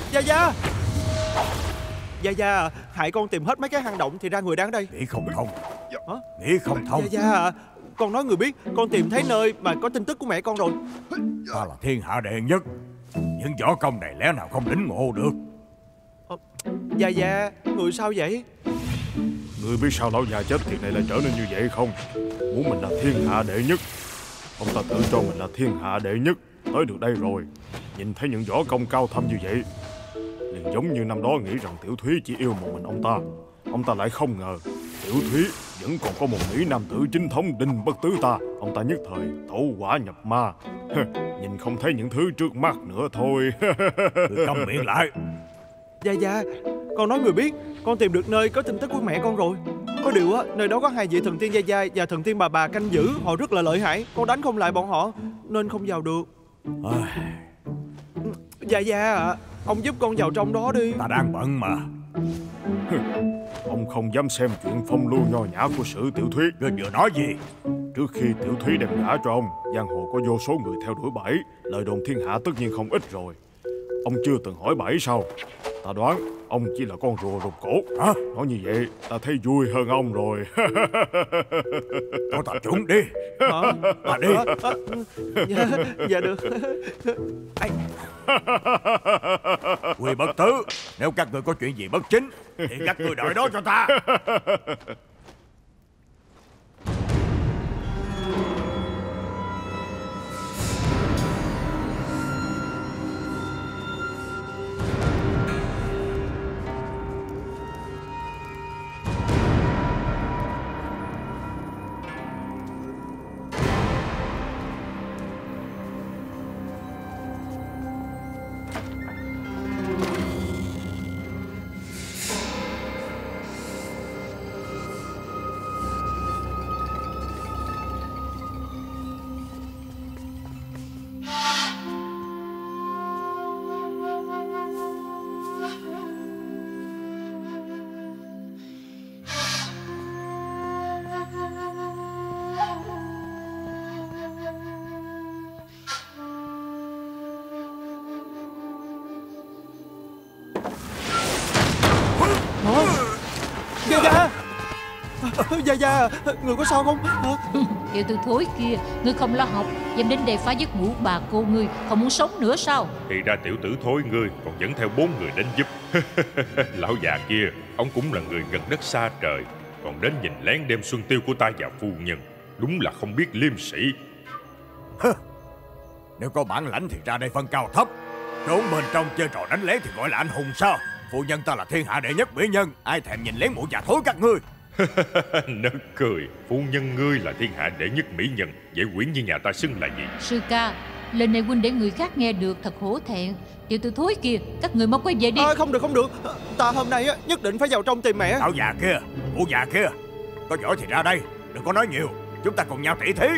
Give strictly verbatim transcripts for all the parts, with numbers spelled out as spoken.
Gia Gia. Gia Gia à, hại con tìm hết mấy cái hang động thì ra người đang ở đây. Nghĩ không thông. Hả? Nghĩ không thông. Gia Gia à, con nói người biết con tìm thấy nơi mà có tin tức của mẹ con rồi. Ta là thiên hạ đệ nhất, những võ công này lẽ nào không lĩnh ngộ được. à, Gia Gia, người sao vậy? Người biết sao lão già chết thiệt này lại trở nên như vậy không? Muốn mình là thiên hạ đệ nhất. Ông ta tự cho mình là thiên hạ đệ nhất, tới được đây rồi, nhìn thấy những võ công cao thâm như vậy, liền giống như năm đó nghĩ rằng Tiểu Thúy chỉ yêu một mình ông ta. Ông ta lại không ngờ Tiểu Thúy vẫn còn có một mỹ nam tử chính thống Đinh Bất Tứ ta. Ông ta nhất thời tẩu hỏa nhập ma. Nhìn không thấy những thứ trước mắt nữa thôi. Câm miệng lại. Gia Gia, con nói người biết con tìm được nơi có tin tức của mẹ con rồi. Có điều á, nơi đó có hai vị thần tiên Gia Gia và thần tiên bà bà canh giữ. Họ rất là lợi hại, con đánh không lại bọn họ nên không vào được. Gia Gia à, ông giúp con vào trong đó đi. Ta đang bận mà. Ông không dám xem chuyện phong lưu nho nhã của Sử Tiểu Thúy. Ngươi vừa nói gì? Trước khi Tiểu Thúy đem gả cho ông, giang hồ có vô số người theo đuổi bẫy, lời đồn thiên hạ tất nhiên không ít rồi. Ông chưa từng hỏi bẫy sao? Ta đoán ông chỉ là con rùa rụt cổ. Hả? Nói như vậy ta thấy vui hơn ông rồi. Cho ta trốn đi. Hả? Ta đi. À, à, dạ, dạ được. Ai... Quỳ Bất Tứ, nếu các người có chuyện gì bất chính thì các người đợi đó cho ta. Gia Gia, Gia Gia, người có sao không? Hả? Tiểu tử thối kia, ngươi không lo học, dám đến đây phá giấc ngủ bà cô ngươi, không muốn sống nữa sao? Thì ra tiểu tử thối ngươi còn dẫn theo bốn người đến giúp. Lão già kia, ông cũng là người gần đất xa trời, còn đến nhìn lén đêm xuân tiêu của ta và phu nhân, đúng là không biết liêm sĩ. Nếu có bản lãnh thì ra đây phân cao thấp, trốn bên trong chơi trò đánh lén thì gọi là anh hùng sao? Phu nhân ta là thiên hạ đệ nhất mỹ nhân, ai thèm nhìn lén mụ già thối các ngươi. Nực cười, phu nhân ngươi là thiên hạ đệ nhất mỹ nhân, vậy quyển như nhà ta xưng là gì? Sư ca, lời này huynh để người khác nghe được thật hổ thẹn. Tiểu tử thối kia, các người mau quay về đi. À, không được không được, ta hôm nay á, nhất định phải vào trong tìm mẹ. Lão già kia, mụ già kia, có giỏi thì ra đây, đừng có nói nhiều, chúng ta cùng nhau tỉ thí.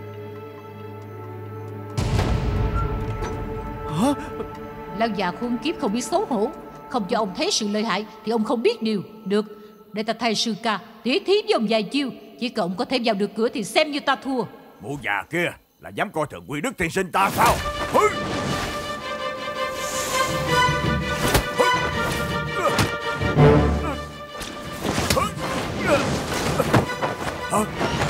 Hả? Lão già khốn kiếp không biết xấu hổ, không cho ông thấy sự lợi hại thì ông không biết điều. Được, để ta thay sư ca tỉ thí với ông vài chiêu, chỉ cần ông có thể vào được cửa thì xem như ta thua. Mụ già kia là dám coi thường quy đức tiên sinh ta sao? Hứ! Hả?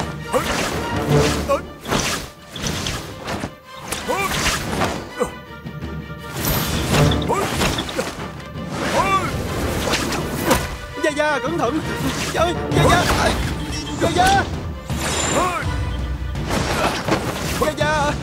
Gia Gia, cẩn thận. Trời, Gia Gia, Gia Gia, Gia Gia.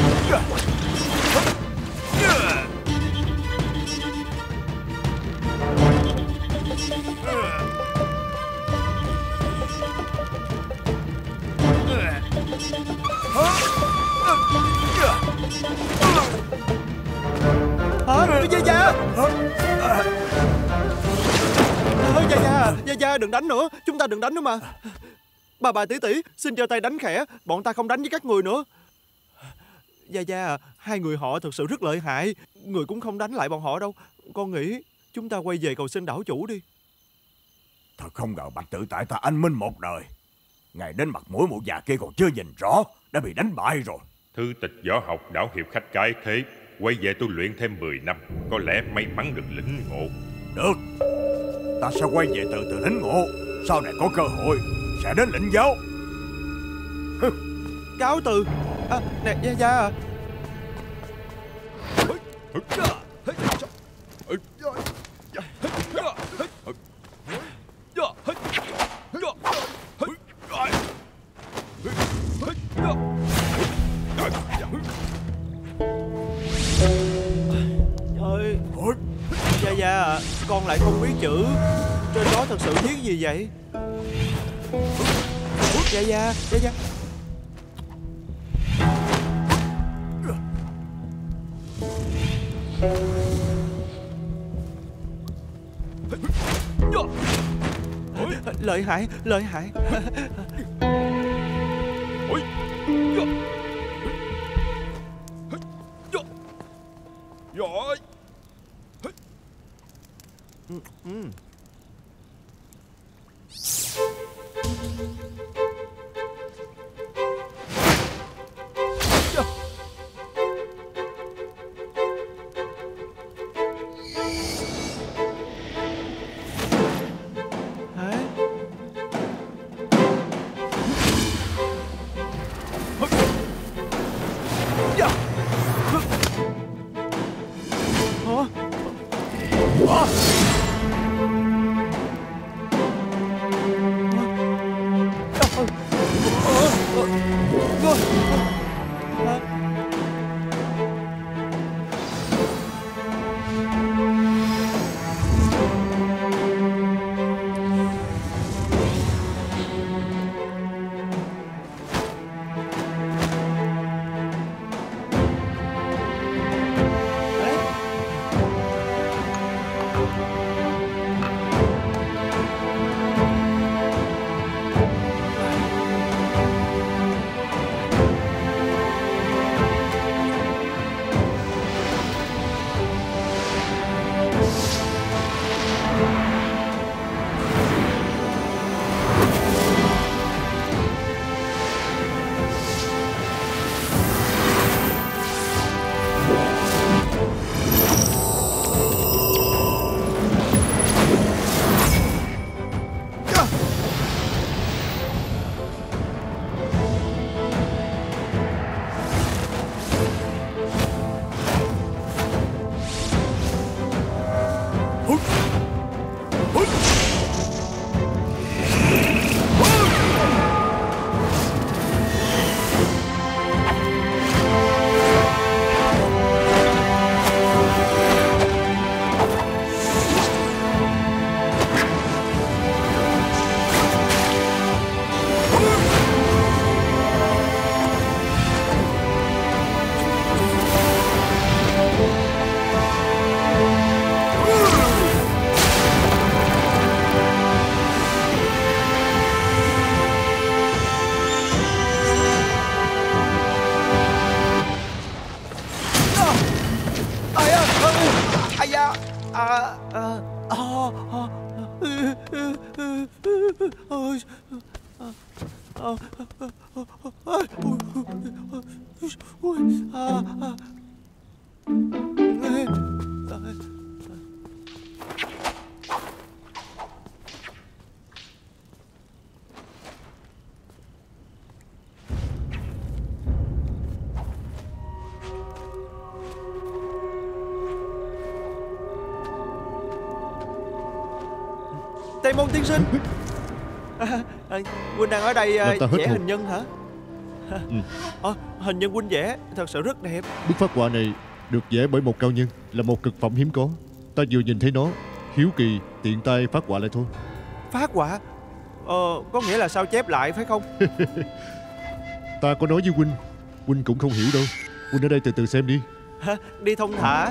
Hả? Gia Gia. Gia Gia, Gia Gia đừng đánh nữa, chúng ta đừng đánh nữa mà. Bà bà tỷ tỷ, xin cho tay đánh khẽ, bọn ta không đánh với các người nữa. Gia Gia, hai người họ thực sự rất lợi hại, người cũng không đánh lại bọn họ đâu. Con nghĩ chúng ta quay về cầu xin đảo chủ đi. Thật không ngờ Bạch Tự tại ta anh minh một đời, ngày đến mặt mũi mụ già kia còn chưa nhìn rõ đã bị đánh bại rồi. Thư tịch võ học đảo hiệp khách cái thế, Quay về tôi luyện thêm mười năm, có lẽ may mắn được lĩnh ngộ. Được, ta sẽ quay về từ từ lĩnh ngộ. Sau này có cơ hội sẽ đến lĩnh giáo. Cáo từ. À, nè Gia Gia à. Thôi Gia Gia à, con lại không biết chữ. Trên đó thật sự viết gì vậy? Gia Gia, Gia Gia. Lợi hại, lợi hại. Ừ. Tây Môn tiên sinh. À, à, Huynh đang ở đây à, vẽ hình nhân hả? Ừ. À, hình nhân Huynh vẽ thật sự rất đẹp. Bức phác họa này được vẽ bởi một cao nhân, là một cực phẩm hiếm có. Ta vừa nhìn thấy nó, hiếu kỳ tiện tay phát họa lại thôi. Phát họa? Ờ, có nghĩa là sao chép lại phải không? Ta có nói với Huynh, Huynh cũng không hiểu đâu. Huynh ở đây từ từ xem đi. Hả? Đi thông thả.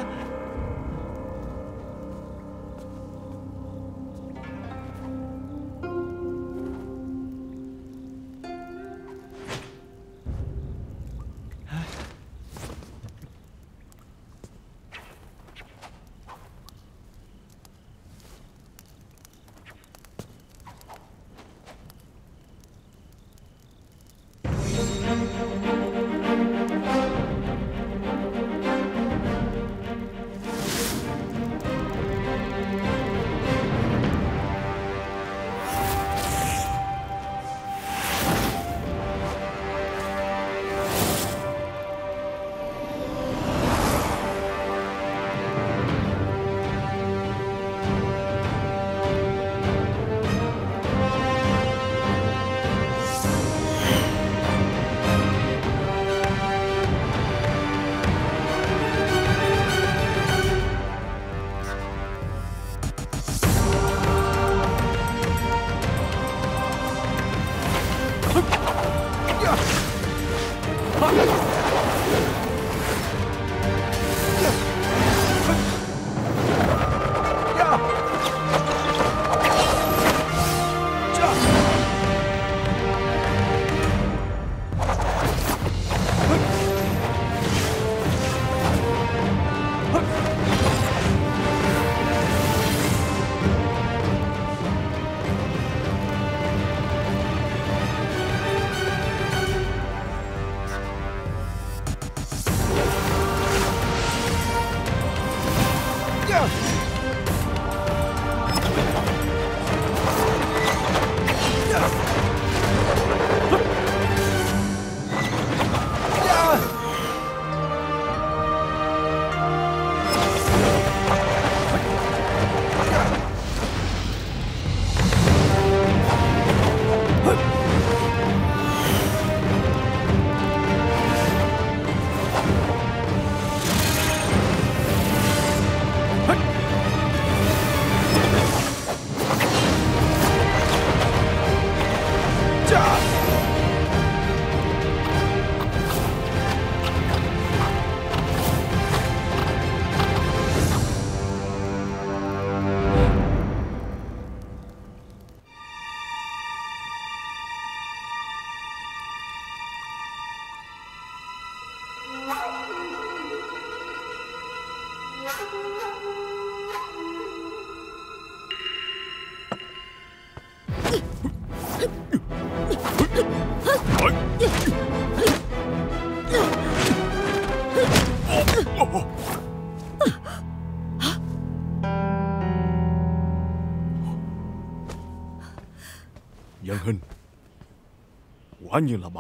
Dân Hình, quả nhiên là bà.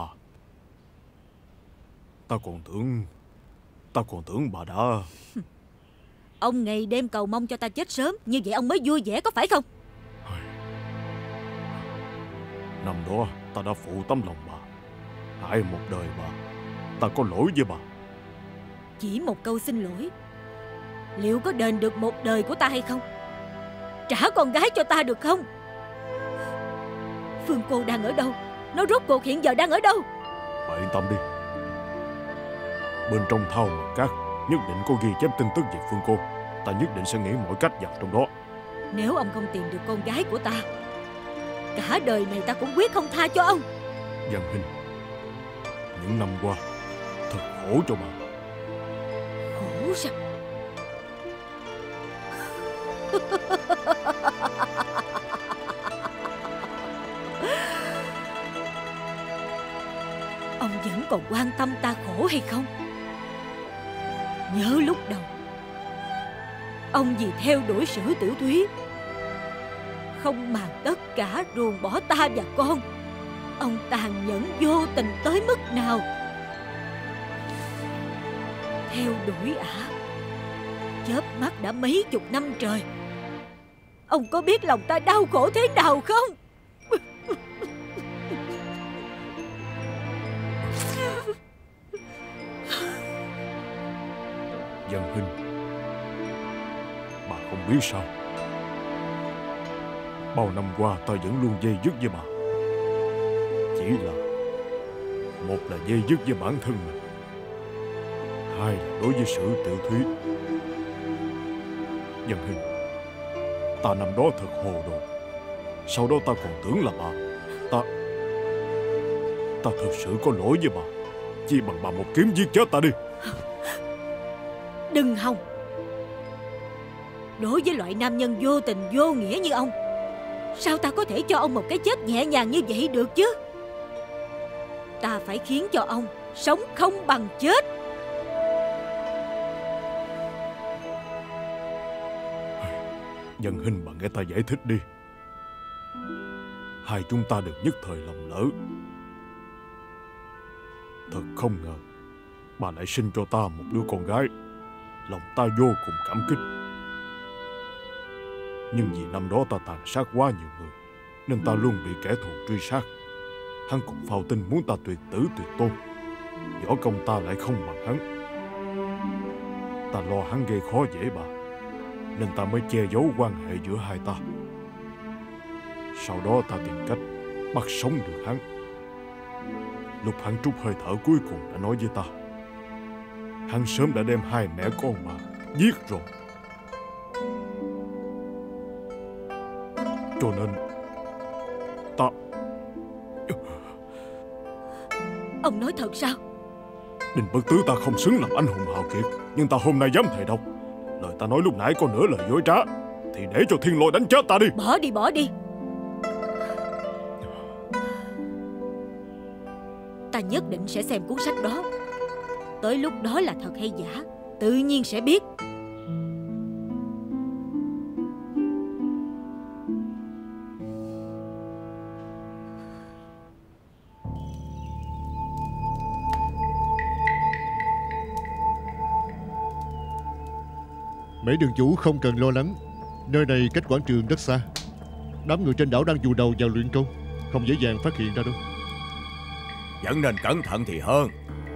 Ta còn tưởng Ta còn tưởng bà đã... Ông ngày đêm cầu mong cho ta chết sớm, như vậy ông mới vui vẻ có phải không? Năm đó ta đã phụ tấm lòng bà, hại một đời bà. Ta có lỗi với bà. Chỉ một câu xin lỗi, liệu có đền được một đời của ta hay không? Trả con gái cho ta được không? Phương cô đang ở đâu? Nó rốt cuộc hiện giờ đang ở đâu? Bà yên tâm đi. Bên trong thao mật cát nhất định có ghi chép tin tức về Phương cô. Ta nhất định sẽ nghĩ mọi cách vào trong đó. Nếu ông không tìm được con gái của ta, cả đời này ta cũng quyết không tha cho ông. Dân Hình, những năm qua thật khổ cho bà. Khổ sao? Ông vẫn còn quan tâm ta khổ hay không? Nhớ lúc đầu ông vì theo đuổi Sử Tiểu Thúy, không màng tất cả ruồng bỏ ta và con. Ông tàn nhẫn vô tình tới mức nào? Theo đuổi ả, chớp mắt đã mấy chục năm trời. Ông có biết lòng ta đau khổ thế nào không? Dân Hình, bà không biết sao, bao năm qua ta vẫn luôn dây dứt với bà. Chỉ là một là dây dứt với bản thân mình, hai là đối với Sử Tiểu Thúy. Dân Hình, ta năm đó thật hồ đồ. Sau đó ta còn tưởng là bà. Ta Ta thật sự có lỗi với bà. Chi bằng bà một kiếm giết chết ta đi. Đừng hòng. Đối với loại nam nhân vô tình vô nghĩa như ông, sao ta có thể cho ông một cái chết nhẹ nhàng như vậy được chứ? Ta phải khiến cho ông sống không bằng chết. Dân Hình, bà nghe ta giải thích đi. Hai chúng ta được nhất thời lầm lỡ. Thật không ngờ bà lại sinh cho ta một đứa con gái. Lòng ta vô cùng cảm kích. Nhưng vì năm đó ta tàn sát quá nhiều người, nên ta luôn bị kẻ thù truy sát. Hắn còn phao tin muốn ta tuyệt tử tuyệt tôn. Võ công ta lại không bằng hắn. Ta lo hắn gây khó dễ bà, nên ta mới che giấu quan hệ giữa hai ta. Sau đó ta tìm cách bắt sống được hắn. Lúc hắn trút hơi thở cuối cùng đã nói với ta, hắn sớm đã đem hai mẹ con bà giết rồi. Cho nên ta... Ông nói thật sao? Đinh Bất Tứ ta không xứng làm anh hùng hào kiệt, nhưng ta hôm nay dám thề độc, lời ta nói lúc nãy có nửa lời dối trá thì để cho thiên lôi đánh chết ta đi. Bỏ đi, bỏ đi. Ta nhất định sẽ xem cuốn sách đó. Tới lúc đó là thật hay giả, tự nhiên sẽ biết. Mấy đường chủ không cần lo lắng. Nơi này cách quảng trường rất xa. Đám người trên đảo đang vùi đầu vào luyện câu, không dễ dàng phát hiện ra đâu. Vẫn nên cẩn thận thì hơn.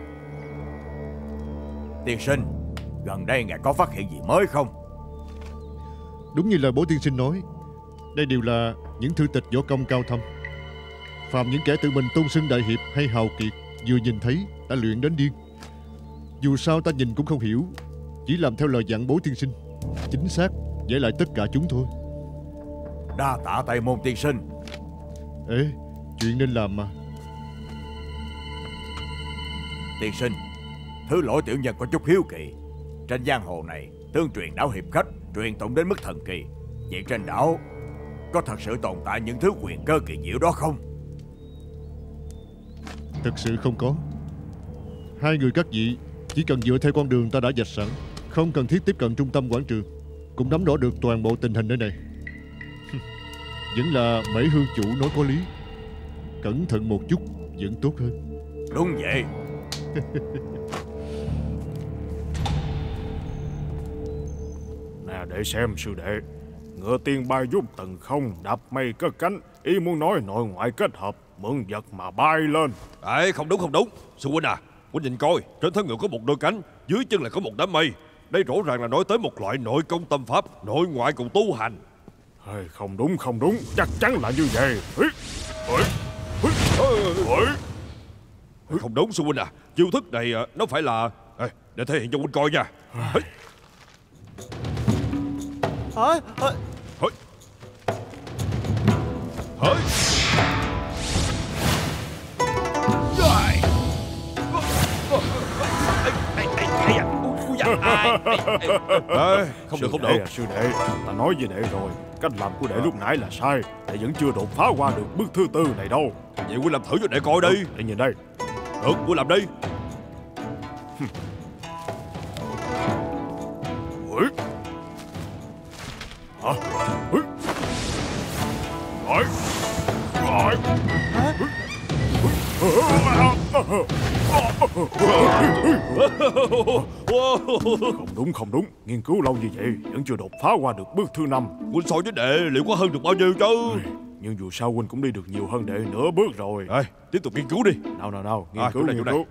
Tiên sinh, gần đây ngài có phát hiện gì mới không? Đúng như lời bố tiên sinh nói, đây đều là những thư tịch võ công cao thâm. Phàm những kẻ tự mình tôn xưng đại hiệp hay hào kiệt, vừa nhìn thấy đã luyện đến điên. Dù sao ta nhìn cũng không hiểu, chỉ làm theo lời dặn bố tiên sinh, chính xác vẽ lại tất cả chúng thôi. Đa tạ Tây Môn tiên sinh. Ê, chuyện nên làm mà. Tiên sinh, thứ lỗi tiểu nhân có chút hiếu kỳ. Trên giang hồ này tương truyền đảo hiệp khách truyền tụng đến mức thần kỳ. Vậy trên đảo có thật sự tồn tại những thứ quyền cơ kỳ diệu đó không? Thực sự không có. Hai người các vị chỉ cần dựa theo con đường ta đã vạch sẵn, không cần thiết tiếp cận trung tâm quảng trường, cũng nắm rõ được toàn bộ tình hình nơi này. Vẫn là Mễ Hương chủ nói có lý. Cẩn thận một chút vẫn tốt hơn. Đúng vậy. Nè để xem sư đệ. Ngựa tiên bay giúp tầng không, đạp mây cất cánh. Ý muốn nói nội ngoại kết hợp, mượn vật mà bay lên. Đấy, không đúng không đúng. Sư huynh à, huynh nhìn coi, trên thân ngựa có một đôi cánh, dưới chân lại có một đám mây. Đây rõ ràng là nói tới một loại nội công tâm pháp, nội ngoại cùng tu hành. Hey, không đúng không đúng, chắc chắn là như vậy. Không đúng sư huynh à, chiêu thức này nó phải là... Để thể hiện cho huynh coi nha. Hả? Hả? Hả? À, không được không được. Sư đệ, ta nói với đệ rồi, cách làm của đệ lúc nãy là sai. Đệ vẫn chưa đột phá qua được bước thứ tư này đâu. Vậy huynh làm thử cho đệ coi đi. Để nhìn đây. Được, huynh làm đi. Hả? Rồi. Rồi. Không đúng không đúng, nghiên cứu lâu như vậy vẫn chưa đột phá qua được bước thứ năm. Huynh so với đệ liệu có hơn được bao nhiêu chứ? Nhưng dù sao huynh cũng đi được nhiều hơn đệ nửa bước rồi. À, tiếp tục nghiên cứu đi. Nào nào nào, nghiên à, cứu này, nghiên cứu.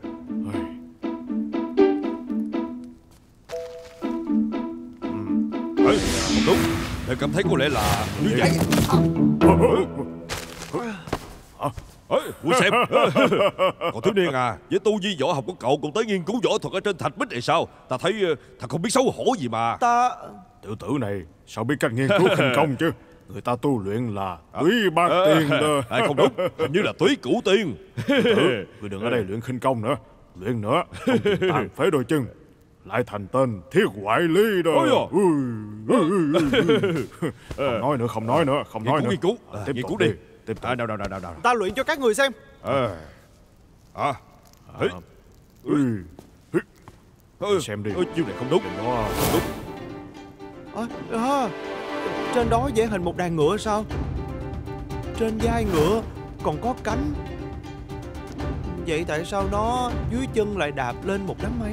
Ê, không đúng, đệ cảm thấy có lẽ là như vậy. Ê, Quân xem. Còn thiếu niên à, với tu vi võ học của cậu còn tới nghiên cứu võ thuật ở trên thạch bích này sao? Ta thấy thật không biết xấu hổ gì mà. Ta... Tiểu tử này sao biết cách nghiên cứu khinh công chứ? Người ta tu luyện là túy bát tiên đó. À, không đúng, hình như là túy cửu tiên. Tử, người đừng ở đây luyện khinh công nữa. Luyện nữa, không chừng tàn phế đôi chân, lại thành tên Thiết Hoại Ly đó. Không nói nữa, không nói nữa, không nói nữa. Nghiên cứu, tiếp nghiên cứu đi. đi. Tiếp tục. À, nào, nào, nào, nào, nào. Ta luyện cho các người xem. À, à. À. Ừ. Ừ. Xem đi. Ừ, chiêu này không đúng. Đó. Không đúng. À, à, trên đó vẽ hình một đàn ngựa sao? Trên vai ngựa còn có cánh. Vậy tại sao nó dưới chân lại đạp lên một đám mây?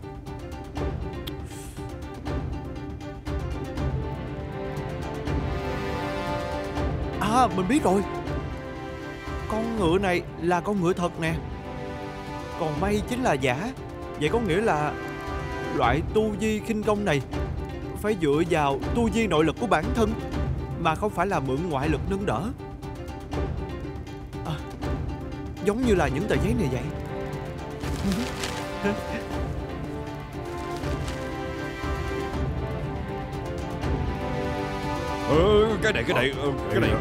À, mình biết rồi. Con ngựa này là con ngựa thật nè. Còn mây chính là giả. Vậy có nghĩa là loại tu vi khinh công này phải dựa vào tu vi nội lực của bản thân, mà không phải là mượn ngoại lực nâng đỡ. À, giống như là những tờ giấy này vậy. Ừ, cái này, cái này, cái này.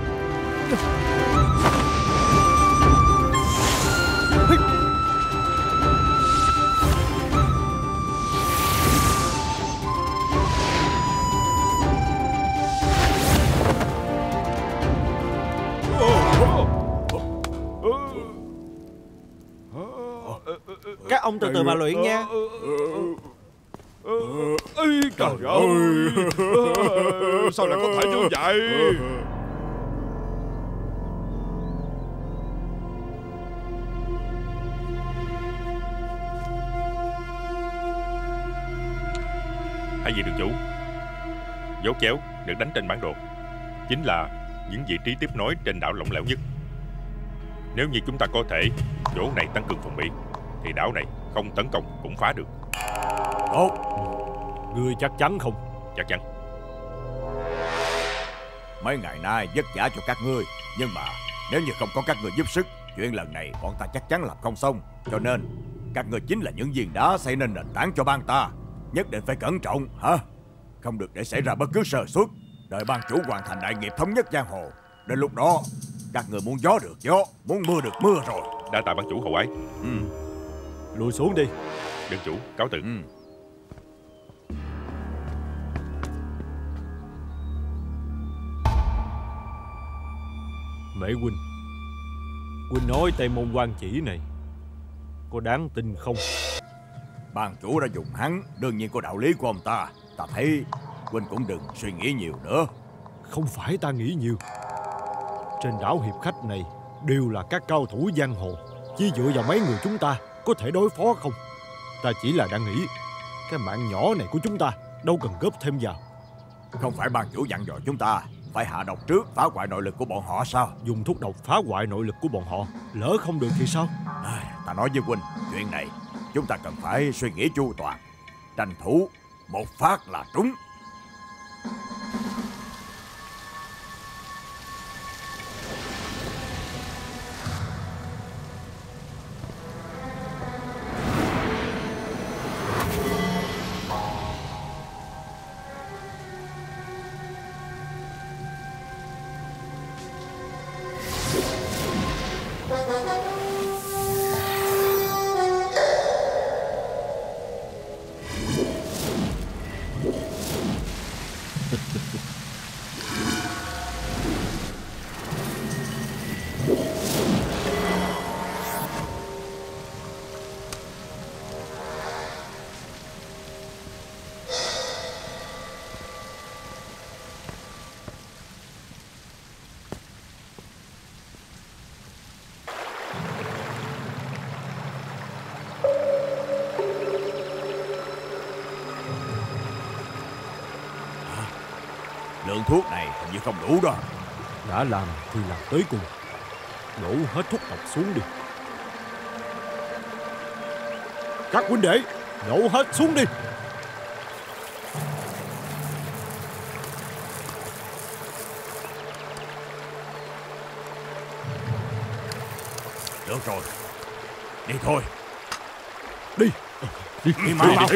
Các ông từ từ mà luyện nha. Ê, trời ơi, sao lại có thể như vậy? Hãy gì đường chủ, dấu chéo được đánh trên bản đồ chính là những vị trí tiếp nối trên đảo lỏng lẻo nhất. Nếu như chúng ta có thể chỗ này tăng cường phòng bị thì đảo này không tấn công cũng phá được. Tốt. Ngươi chắc chắn không? Chắc chắn. Mấy ngày nay vất vả cho các ngươi, nhưng mà nếu như không có các ngươi giúp sức, chuyện lần này bọn ta chắc chắn làm không xong. Cho nên các ngươi chính là những viên đá xây nên nền tảng cho bang ta. Nhất định phải cẩn trọng, hả? Không được để xảy ra bất cứ sơ suất. Đợi bang chủ hoàn thành đại nghiệp thống nhất giang hồ, đến lúc đó các người muốn gió được gió, muốn mưa được mưa rồi. Đa tạ ban chủ hậu ái. Ừ. Lùi xuống đi. Đường chủ cáo từ. Ừ. Mễ huynh, huynh nói Tây Môn Quan Chỉ này có đáng tin không? Ban chủ đã dùng hắn, đương nhiên có đạo lý của ông ta. Ta thấy huynh cũng đừng suy nghĩ nhiều nữa. Không phải ta nghĩ nhiều. Trên đảo hiệp khách này đều là các cao thủ giang hồ, chỉ dựa vào mấy người chúng ta có thể đối phó không? Ta chỉ là đang nghĩ cái mạng nhỏ này của chúng ta đâu cần góp thêm vào. Không phải ban chủ dặn dò chúng ta phải hạ độc trước, phá hoại nội lực của bọn họ sao? Dùng thuốc độc phá hoại nội lực của bọn họ, lỡ không được thì sao? À, ta nói với huynh, chuyện này chúng ta cần phải suy nghĩ chu toàn, tranh thủ một phát là trúng. Lượng thuốc này hình như không đủ đó. Đã làm thì làm tới cùng. Đổ hết thuốc độc xuống đi. Các huynh đệ, đổ hết xuống đi. Được rồi, đi thôi. Đi. Đi, đi mau mau.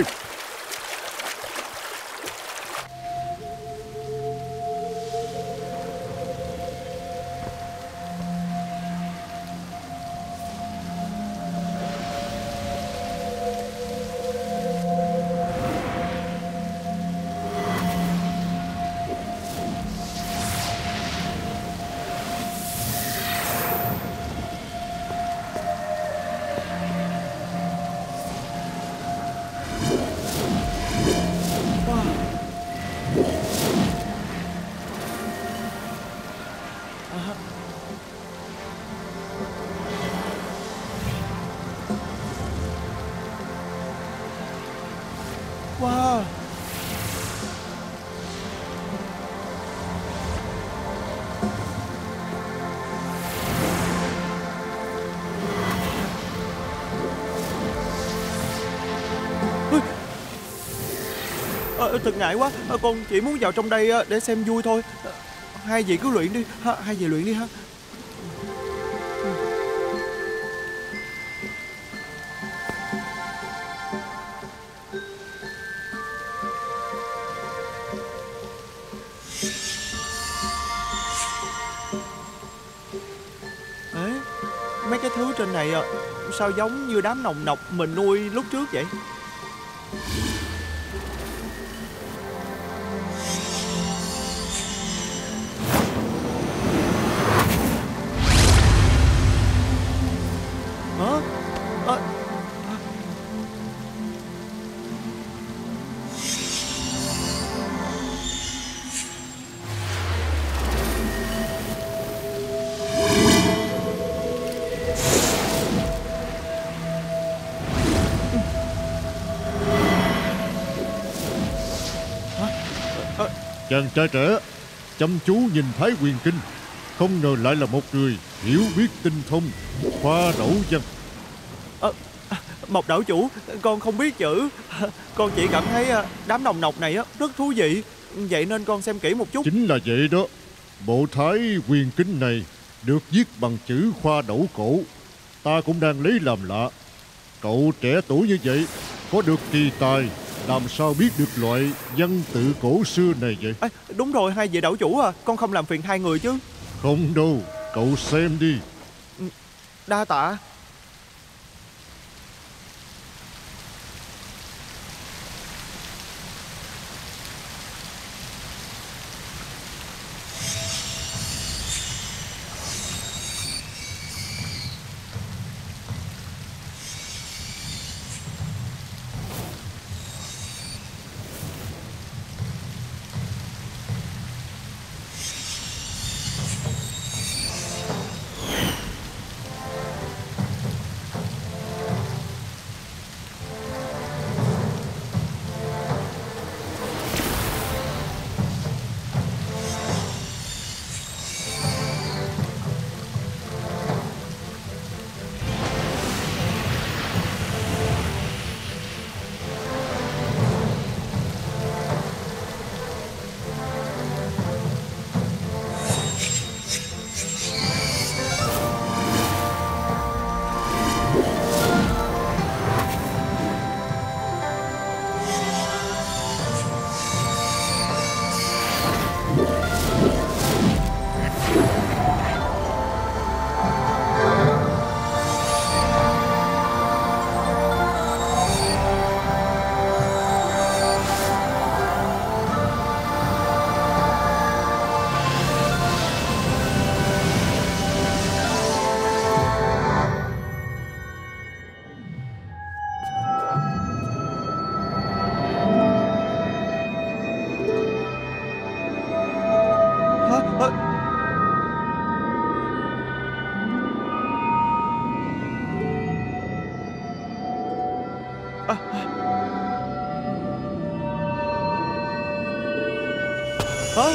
Wow. À, thật ngại quá, à, con chỉ muốn vào trong đây để xem vui thôi. À, hai vị cứ luyện đi, ha, hai vị luyện đi ha. Ê, mấy cái thứ trên này sao giống như đám nồng nọc mình nuôi lúc trước vậy? Hả? À, Chàng trai trẻ chăm chú nhìn Thái Huyền Kinh, không ngờ lại là một người hiểu biết tinh thông khoa đẩu văn. à, Mộc đảo chủ, con không biết chữ. Con chỉ cảm thấy đám nồng nọc này rất thú vị, vậy nên con xem kỹ một chút. Chính là vậy đó. Bộ Thái Huyền Kinh này được viết bằng chữ khoa đẩu cổ, ta cũng đang lấy làm lạ. Cậu trẻ tuổi như vậy, có được kỳ tài, làm sao biết được loại văn tự cổ xưa này vậy? À, đúng rồi, hai vị đảo chủ à, con không làm phiền hai người chứ. Không đâu, cậu xem đi. Đa tạ. Hả?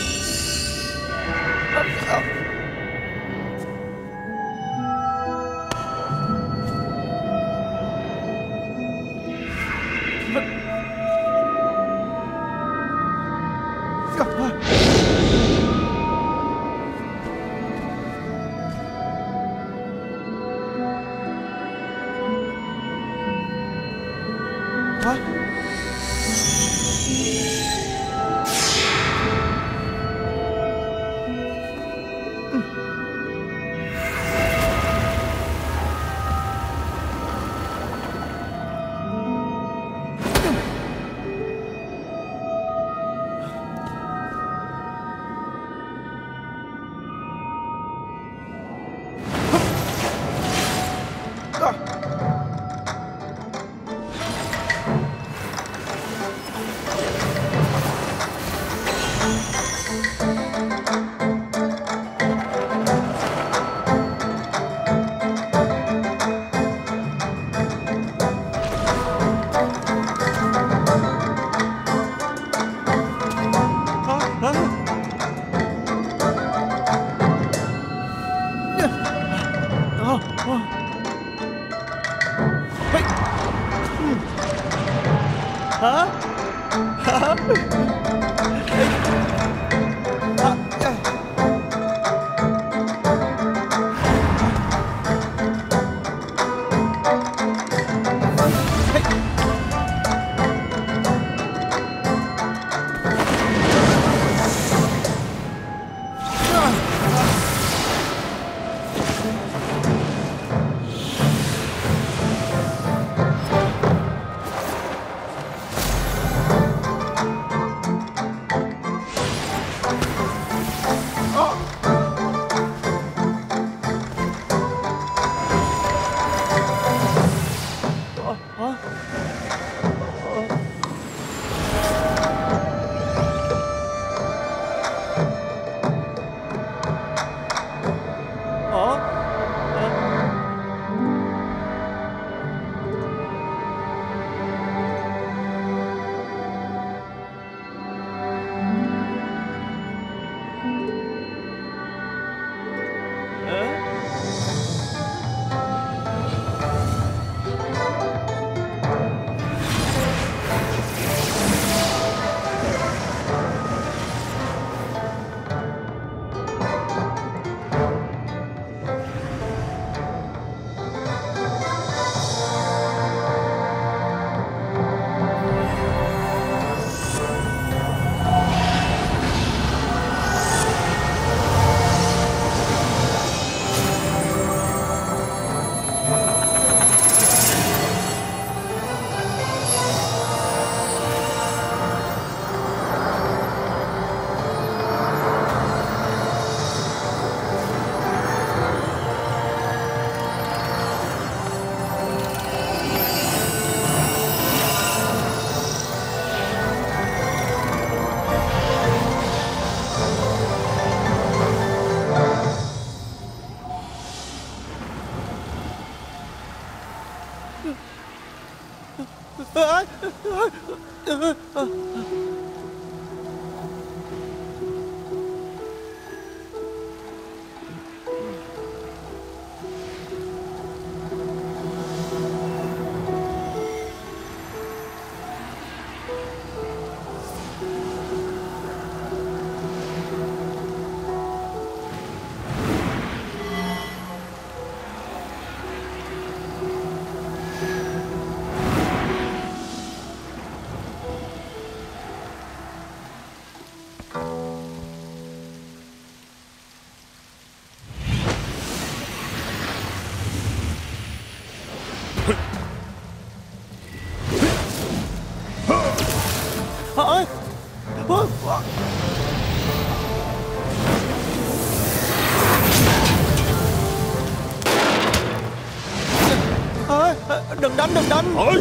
Đừng đánh, đừng đánh. Ôi.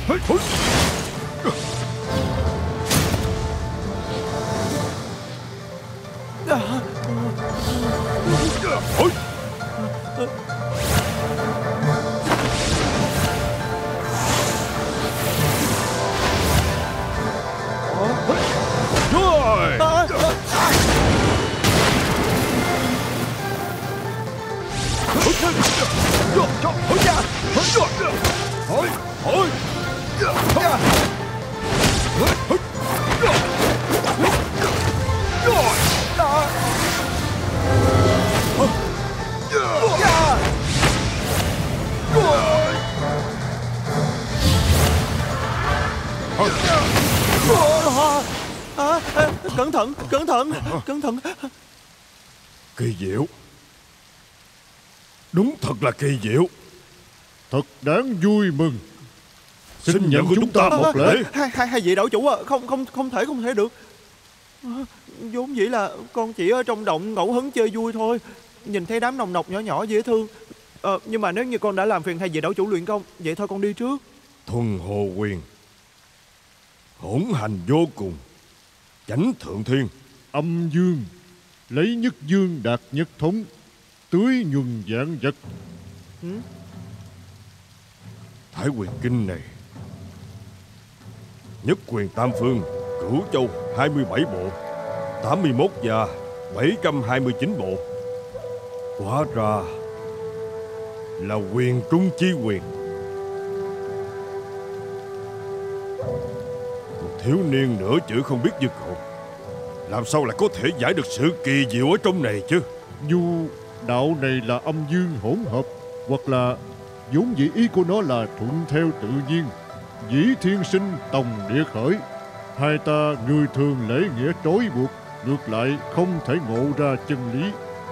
À, à, cẩn thận, cẩn thận, cẩn thận. Kỳ diệu. Đúng thật là kỳ diệu. Thật đáng vui mừng. Xin, Xin nhận nhận của chúng ta À, một lễ. hai, hai, hai vị đảo chủ à, không không không thể không thể được. À, vốn dĩ là con chỉ ở trong động ngẫu hứng chơi vui thôi, nhìn thấy đám nồng nọc nhỏ nhỏ dễ thương. À, nhưng mà nếu như con đã làm phiền hai vị đảo chủ luyện công, vậy thôi con đi trước. Thuần Hồ Quyền, hỗn hành vô cùng, chánh thượng thiên. Âm dương, lấy nhất dương đạt nhất thống, tưới nhuần vạn vật. Ừ? Thái Quyền Kinh này, nhất quyền tam phương, cửu châu hai mươi bảy bộ, tám mươi mốt gia, bảy trăm hai mươi chín bộ. Hóa ra là quyền trung chi quyền. Một thiếu niên nửa chữ không biết như cậu, làm sao lại có thể giải được sự kỳ diệu ở trong này chứ? Dù đạo này là âm dương hỗn hợp, hoặc là vốn dĩ ý của nó là thuận theo tự nhiên, dĩ thiên sinh tòng địa khởi, hai ta người thường lễ nghĩa trói buộc, ngược lại không thể ngộ ra chân lý.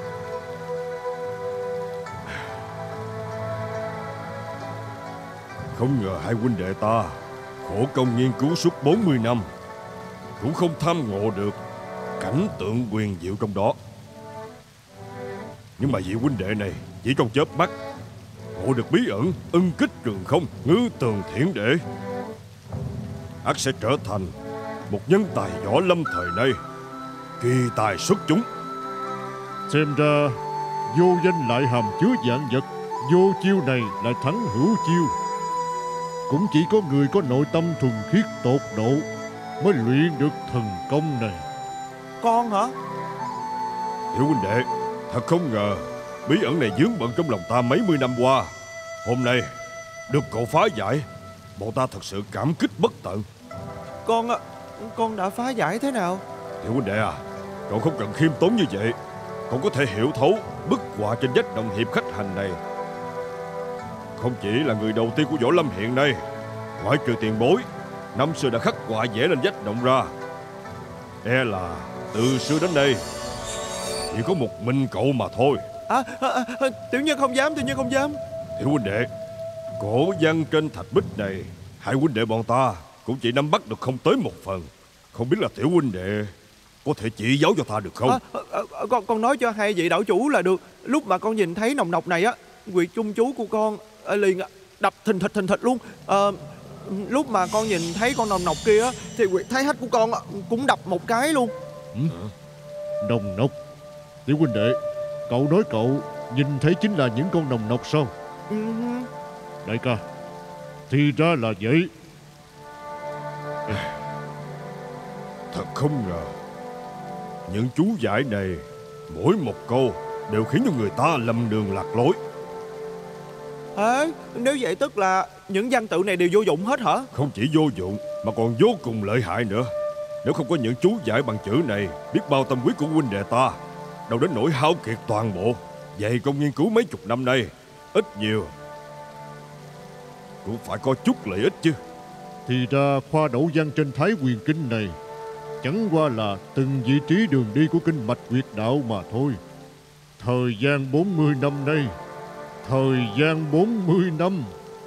Không ngờ hai huynh đệ ta khổ công nghiên cứu suốt bốn mươi năm, cũng không tham ngộ được cảnh tượng quyền diệu trong đó. Nhưng mà vị huynh đệ này chỉ trong chớp mắt ngộ được bí ẩn ưng kích trường không, ngư tường thiển đệ, ắt sẽ trở thành một nhân tài võ lâm thời nay, kỳ tài xuất chúng. Xem ra vô danh lại hàm chứa vạn vật, vô chiêu này lại thắng hữu chiêu. Cũng chỉ có người có nội tâm thuần khiết tột độ mới luyện được thần công này. Con hả? Tiểu huynh đệ, thật không ngờ bí ẩn này vướng bận trong lòng ta mấy mươi năm qua. Hôm nay được cậu phá giải, bọn ta thật sự cảm kích bất tận. Con con đã phá giải thế nào? Tiểu huynh đệ à, cậu không cần khiêm tốn như vậy. Cậu có thể hiểu thấu bức họa trên vách động hiệp khách hành này. Không chỉ là người đầu tiên của võ lâm hiện nay, ngoại trừ tiền bối, năm xưa đã khắc họa vẽ lên vách động ra. E là từ xưa đến nay chỉ có một mình cậu mà thôi. À, à, à, tiểu nhân không dám, tiểu nhân không dám. Tiểu huynh đệ, cổ văn trên thạch bích này, hai huynh đệ bọn ta cũng chỉ nắm bắt được không tới một phần. Không biết là tiểu huynh đệ có thể chỉ giáo cho ta được không? À, à, à, con con nói cho hai vị đảo chủ là được. Lúc mà con nhìn thấy nồng nọc này á, quyệt chung chú của con à, liền đập thình thịch thình thịch luôn. À, lúc mà con nhìn thấy con nồng nọc kia á, thì quyệt thái hách của con cũng đập một cái luôn. Ừ? Nồng nọc? Tiểu huynh đệ, cậu nói cậu nhìn thấy chính là những con nồng nọc sao? Ừ. Đại ca, thì ra là vậy. Thật không ngờ những chú giải này mỗi một câu đều khiến cho người ta lầm đường lạc lối. À, nếu vậy tức là những văn tự này đều vô dụng hết hả? Không chỉ vô dụng mà còn vô cùng lợi hại nữa. Nếu không có những chú giải bằng chữ này, biết bao tâm huyết của huynh đệ ta đâu đến nỗi hao kiệt toàn bộ. Dày công nghiên cứu mấy chục năm nay, ít nhiều cũng phải có chút lợi ích chứ. Thì ra khoa đậu văn trên Thái Quyền Kinh này chẳng qua là từng vị trí đường đi của kinh mạch quyệt đạo mà thôi. Thời gian bốn mươi năm nay, thời gian bốn mươi năm.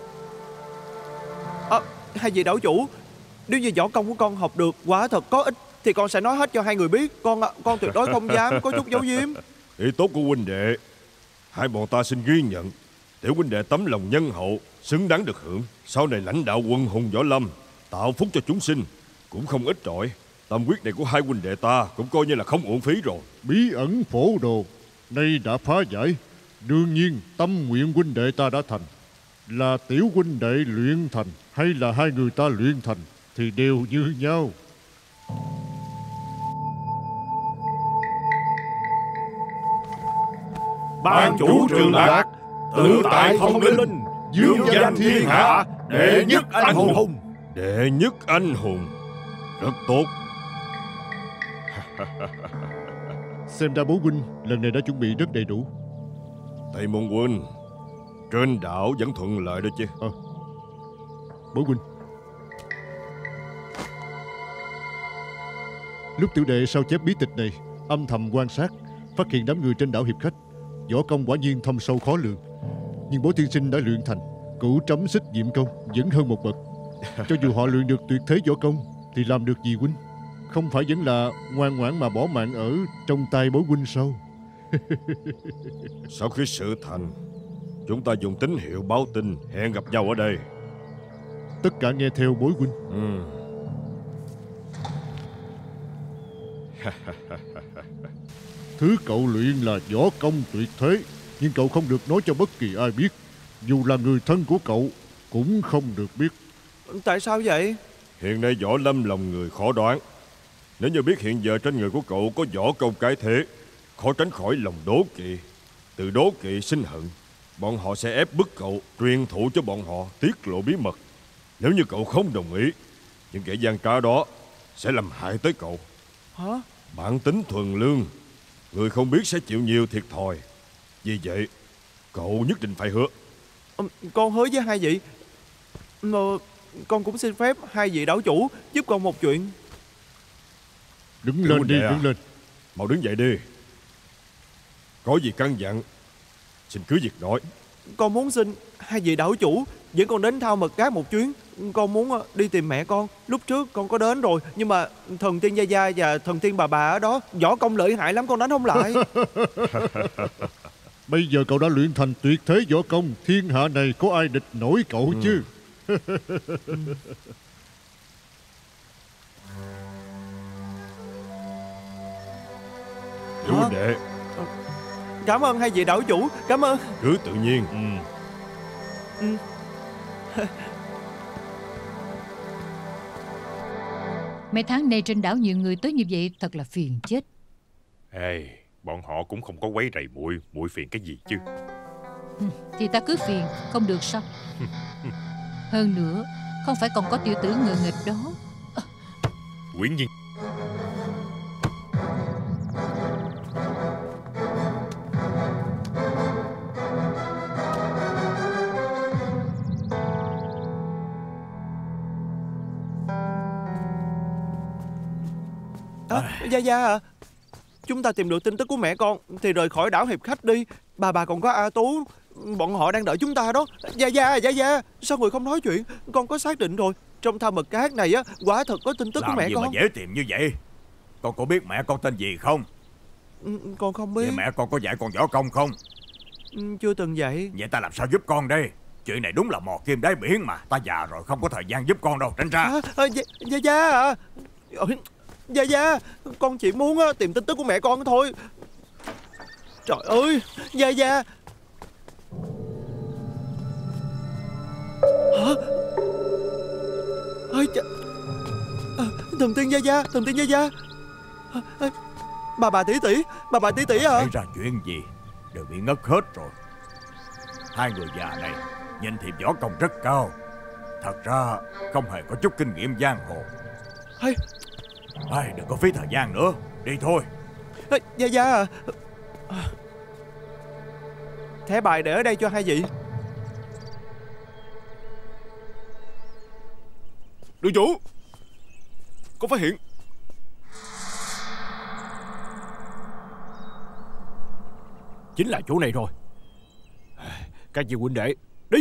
À, hai vị đảo chủ, nếu như võ công của con học được quả thật có ích thì con sẽ nói hết cho hai người biết. Con con tuyệt đối không dám có chút giấu giếm. Ý tốt của huynh đệ, hai bọn ta xin ghi nhận. Tiểu huynh đệ tấm lòng nhân hậu, xứng đáng được hưởng. Sau này lãnh đạo quân hùng võ lâm, tạo phúc cho chúng sinh cũng không ít rồi. Tâm quyết này của hai huynh đệ ta cũng coi như là không uổng phí rồi. Bí ẩn phổ đồ nay đã phá giải. Đương nhiên tâm nguyện huynh đệ ta đã thành. Là tiểu huynh đệ luyện thành hay là hai người ta luyện thành thì đều như nhau. Ban chủ Trường Lạc, tự tại thông linh, dương danh thiên hạ, đệ nhất anh hùng. Đệ nhất anh hùng, rất tốt. Xem ra bố huynh lần này đã chuẩn bị rất đầy đủ. Tây Môn huynh, trên đảo vẫn thuận lợi đó chứ. Ờ Bố huynh, lúc tiểu đệ sao chép bí tịch này, âm thầm quan sát, phát hiện đám người trên đảo hiệp khách võ công quả nhiên thâm sâu khó lường. Nhưng bố tiên sinh đã luyện thành cửu trấm xích diệm công vẫn hơn một bậc. Cho dù họ luyện được tuyệt thế võ công thì làm được gì huynh? Không phải vẫn là ngoan ngoãn mà bỏ mạng ở trong tay bố huynh sao? Sau khi sự thành, chúng ta dùng tín hiệu báo tin hẹn gặp nhau ở đây. Tất cả nghe theo bối huynh. Ừ. Thứ cậu luyện là võ công tuyệt thế, nhưng cậu không được nói cho bất kỳ ai biết. Dù là người thân của cậu cũng không được biết. Tại sao vậy? Hiện nay võ lâm lòng người khó đoán. Nếu như biết hiện giờ trên người của cậu có võ công cái thế, khó tránh khỏi lòng đố kỵ. Từ đố kỵ sinh hận, bọn họ sẽ ép bức cậu truyền thụ cho bọn họ tiết lộ bí mật. Nếu như cậu không đồng ý, những kẻ gian trá đó sẽ làm hại tới cậu. Hả? Bản tính thuần lương, người không biết sẽ chịu nhiều thiệt thòi. Vì vậy cậu nhất định phải hứa. Con hứa với hai vị. Mà con cũng xin phép hai vị đảo chủ giúp con một chuyện. Đứng lên đi, à. đứng lên. Mau đứng dậy đi. Có gì căn dặn xin cứ việc nói. Con muốn xin hai vị đảo chủ dẫn con đến Thao Mật Cát một chuyến. Con muốn đi tìm mẹ con. Lúc trước con có đến rồi, nhưng mà thần tiên Gia Gia và thần tiên bà bà ở đó võ công lợi hại lắm, con đánh không lại. Bây giờ cậu đã luyện thành tuyệt thế võ công, thiên hạ này có ai địch nổi cậu ừ. chứ. Tiểu huynh đệ, cảm ơn hai vị đảo chủ. Cảm ơn. cứ tự nhiên. Ừ. Ừ. Mấy tháng nay trên đảo nhiều người tới như vậy thật là phiền chết. Ê, bọn họ cũng không có quấy rầy muội, muội phiền cái gì chứ? Ừ, thì ta cứ phiền, không được sao? Hơn nữa, không phải còn có tiểu tử ngờ nghịch đó. Quyển Nhiên. À, Gia Gia à, chúng ta tìm được tin tức của mẹ con thì rời khỏi đảo hiệp khách đi. Bà bà còn có A Tú, bọn họ đang đợi chúng ta đó. Gia Gia, Gia Gia, sao người không nói chuyện? Con có xác định rồi, trong Thao Mật Cát này á, quả thật có tin tức Làm của mẹ gì con. mà dễ tìm như vậy? Con có biết mẹ con tên gì không? Ừ, con không biết. Vậy mẹ con có dạy con võ công không? Ừ, chưa từng dạy. Vậy ta làm sao giúp con đây? Chuyện này đúng là mò kim đáy biển mà. Ta già rồi không có thời gian giúp con đâu, tránh ra. À, à, Gia, Gia Gia à. Gia Gia, con chỉ muốn á, tìm tin tức của mẹ con thôi. Trời ơi, Gia Gia. Hả? Ôi, ch... à, thần tiên Gia Gia, thần tiên Gia Gia. À, à, bà bà tỷ tỷ, bà bà tỷ tỷ à. Xảy ra chuyện gì đều bị ngất hết rồi. Hai người già này nhìn thì võ công rất cao, thật ra không hề có chút kinh nghiệm giang hồ. Hay Ai, đừng có phí thời gian nữa, đi thôi. à, Gia Gia à. Thẻ bài để ở đây cho hai vị. Đường chủ, có phát hiện. Chính là chỗ này rồi. Các vị huynh đệ, đi.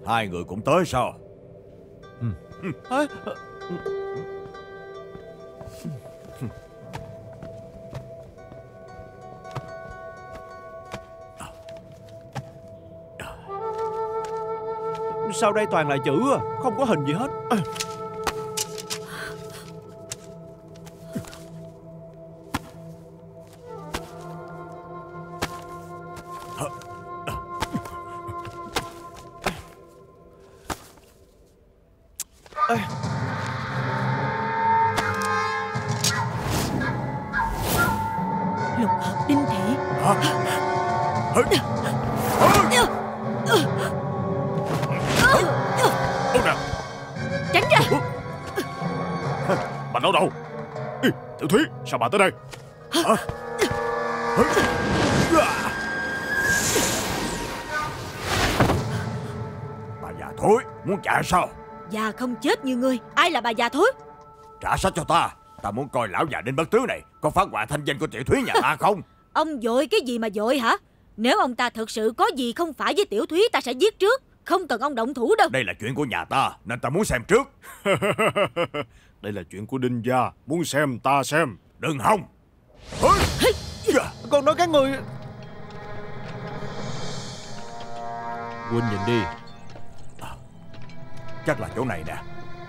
Hai người cũng tới sao? Ừ. À, sao đây toàn là chữ à, không có hình gì hết. À. Lục hợp đinh thị. Tránh ra. Bà đâu đâu? Ê, Tiểu Thúy, sao bà tới đây? Hả? Bà già thối, muốn chạy sao? Già không chết như ngươi. Ai là bà già thối? Trả sách cho ta. Ta muốn coi lão già Đinh Bất Tứ này có phá hoại thanh danh của Tiểu Thúy nhà ta không. Ông vội cái gì mà vội hả? Nếu ông ta thực sự có gì không phải với Tiểu Thúy, ta sẽ giết trước. Không cần ông động thủ đâu. Đây là chuyện của nhà ta nên ta muốn xem trước. Đây là chuyện của Đinh gia, muốn xem ta xem. Đừng hòng. Con nói các người. Huynh nhìn đi. À, chắc là chỗ này nè.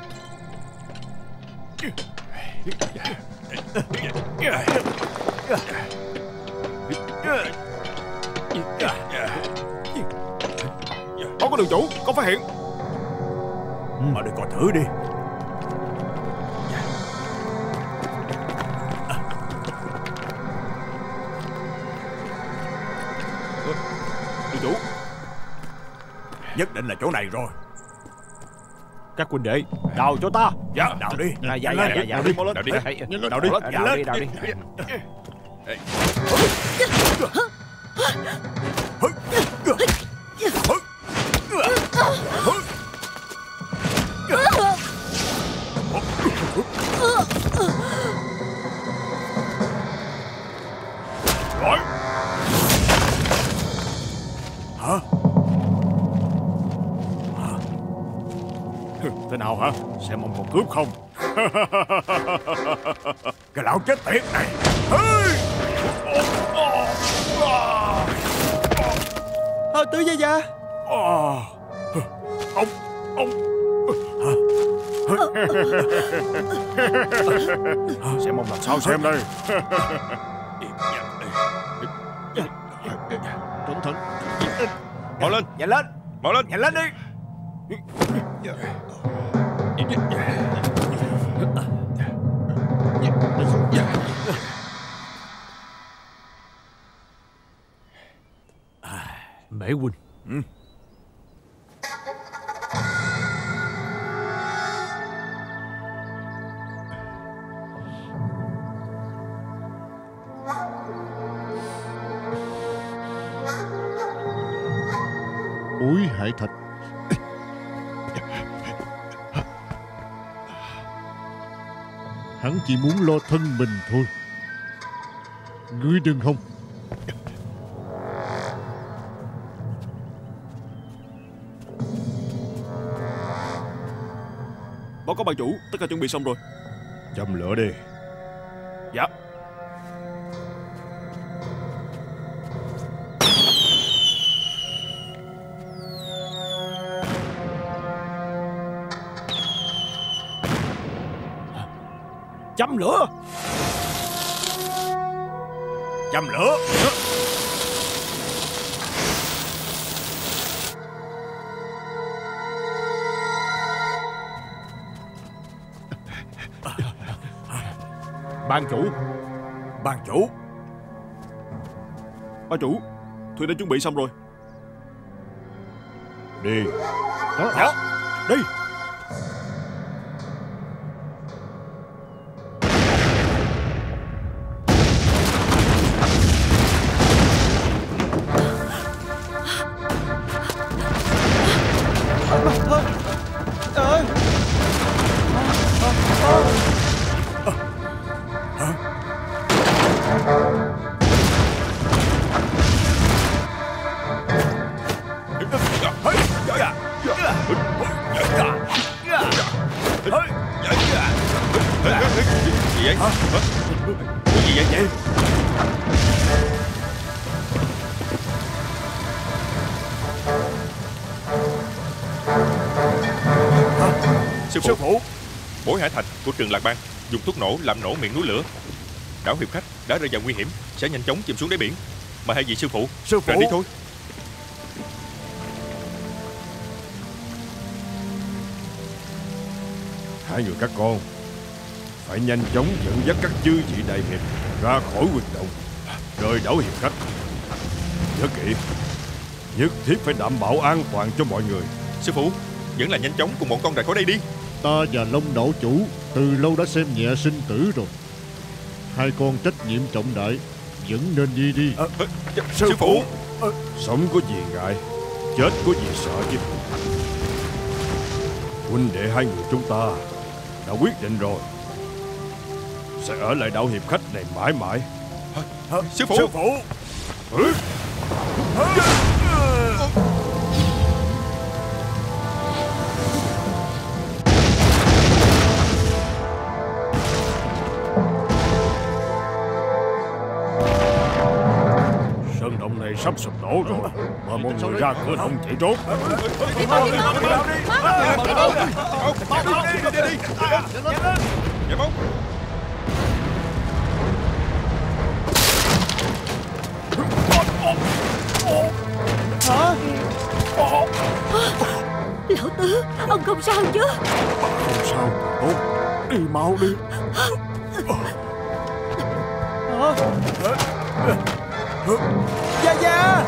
Báo có đường chủ, có phát hiện. Mà đi coi thử đi. Đường chủ, nhất định là chỗ này rồi. Các huynh đệ, đào cho ta. Dạ, đào đi. À, dạ, dạ, dạ, dạ, đi, mau lên. đào đi, Đào đi, đào đi, đào đi. Rồi. Hả? Thế nào hả? Xem ông còn cướp không? Cái lão chết tiệt này. À, Tứ gia gia. Ông Ông Xem ông làm sao xem đây. Cẩn thận. Mau lên, Nhanh lên. mau lên. Nhanh lên đi. Mễ huynh. Ừ. Úi Hải Thạch. Hắn chỉ muốn lo thân mình thôi. Ngươi đừng hòng. Báo cáo ban chủ, tất cả chuẩn bị xong rồi. Châm lửa đi. Dạ. Châm lửa. Châm lửa. Ban chủ. Ban chủ. Ban chủ, Thuyền đã chuẩn bị xong rồi. Đi. Đó, Đó. đi. Dạ. Gì vậy? Cái gì vậy vậy? Sư phụ, Sư phụ. Bối Hải Thành của Trường Lạc Bang dùng thuốc nổ làm nổ miệng núi lửa. Đảo hiệp khách đã rơi vào nguy hiểm, sẽ nhanh chóng chìm xuống đáy biển. Mời hai vị sư phụ, sư phụ đi thôi. Hai người các con phải nhanh chóng dẫn dắt các chư vị đại hiệp ra khỏi huyệt động, rời đảo hiệp khách. Nhớ kỹ, nhất thiết phải đảm bảo an toàn cho mọi người. Sư phụ, vẫn là nhanh chóng cùng bọn con rời khỏi đây đi. Ta và Long đảo chủ từ lâu đã xem nhẹ sinh tử rồi. Hai con trách nhiệm trọng đại, vẫn nên đi đi. à, à, Sư, sư phụ à, Sống có gì ngại, chết có gì sợ chứ. Huynh đệ hai người chúng ta đã quyết định rồi, sẽ ở lại đảo hiệp khách này mãi mãi. à, à, Sư phụ, sư phụ. Ừ. Sơn động này sắp sụp đổ rồi, mời mọi người ra cửa động chạy trốn. Đi mau, đi mau, đi mau, đi đi, đi đi, chạy mau. Hả? Lão Tứ, ông không sao chứ? Không sao, tốt, đi mau đi. Gia Gia.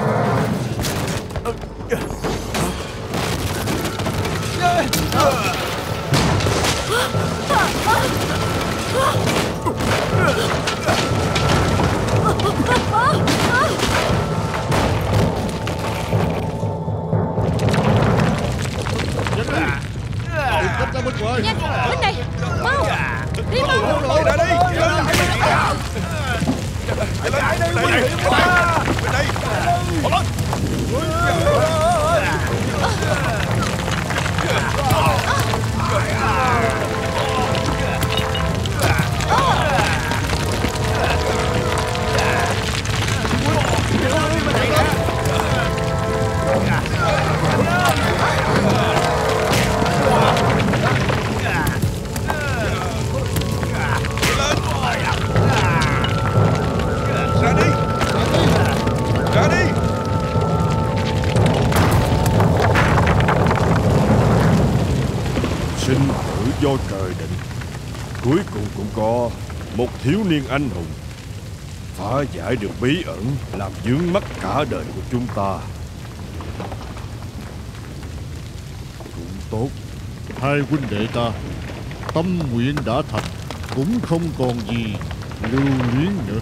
Cách ra bên ngoài. Nhanh, bên này, mau, đi mau. Đi ra đi, đi ra đi. Bên đây, bên đây, bên đây. Bỏ lên. Sinh tử do trời định, cuối cùng cũng có một thiếu niên anh hùng phá giải được bí ẩn làm vướng mắc cả đời của chúng ta. Cũng tốt. Hai huynh đệ ta tâm nguyện đã thành, cũng không còn gì lưu luyến nữa.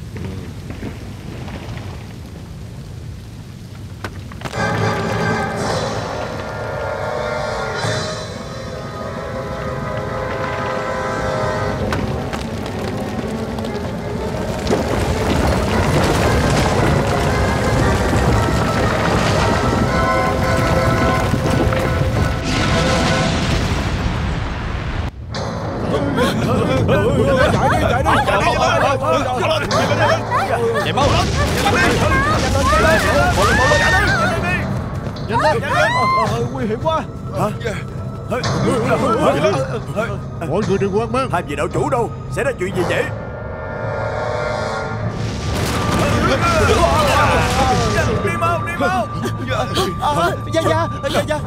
Chạy mau lên. Nhanh lên, nhanh lên. Nguy hiểm quá. Hả? Mọi người đừng hoang mang. Hai vị đạo chủ đâu? Xảy ra chuyện gì vậy? Đi mau, đi mau. Gia Gia, Gia Gia.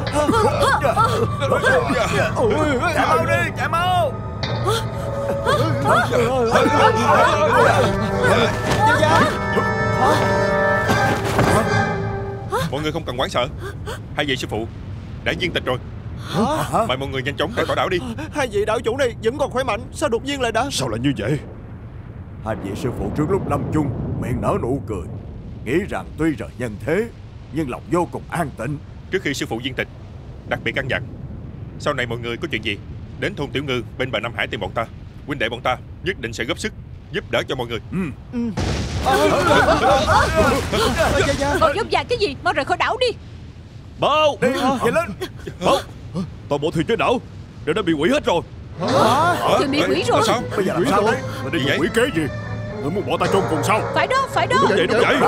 Chạy mau đi, chạy mau. Gia Gia. Mọi người không cần hoảng sợ. Hai vị sư phụ đã viên tịch rồi. Hả? Mời mọi người nhanh chóng ra khỏi đảo đi. Hai vị đạo chủ này vẫn còn khỏe mạnh, sao đột nhiên lại đã? Sao lại như vậy? Hai vị sư phụ trước lúc lâm chung miệng nở nụ cười, nghĩ rằng tuy rời nhân thế nhưng lòng vô cùng an tịnh. Trước khi sư phụ viên tịch đặc biệt căn dặn, sau này mọi người có chuyện gì đến thôn Tiểu Ngư bên bờ Nam Hải tìm bọn ta. Huynh đệ bọn ta nhất định sẽ góp sức giúp đỡ cho mọi người. Ừ. Gia Gia. Còn dốc dài cái gì, mau rời khỏi đảo đi. Bao đi, về lên. Bao. Toàn bộ thuyền trên đảo đều đã bị hủy hết rồi. Hả? Thuyền bị hủy rồi. Sao? Bây giờ làm sao đấy? Người đi dùng quỷ kế gì? Người muốn bỏ ta chôn cùng sao? Phải đó, phải đó. Đúng vậy, đúng vậy.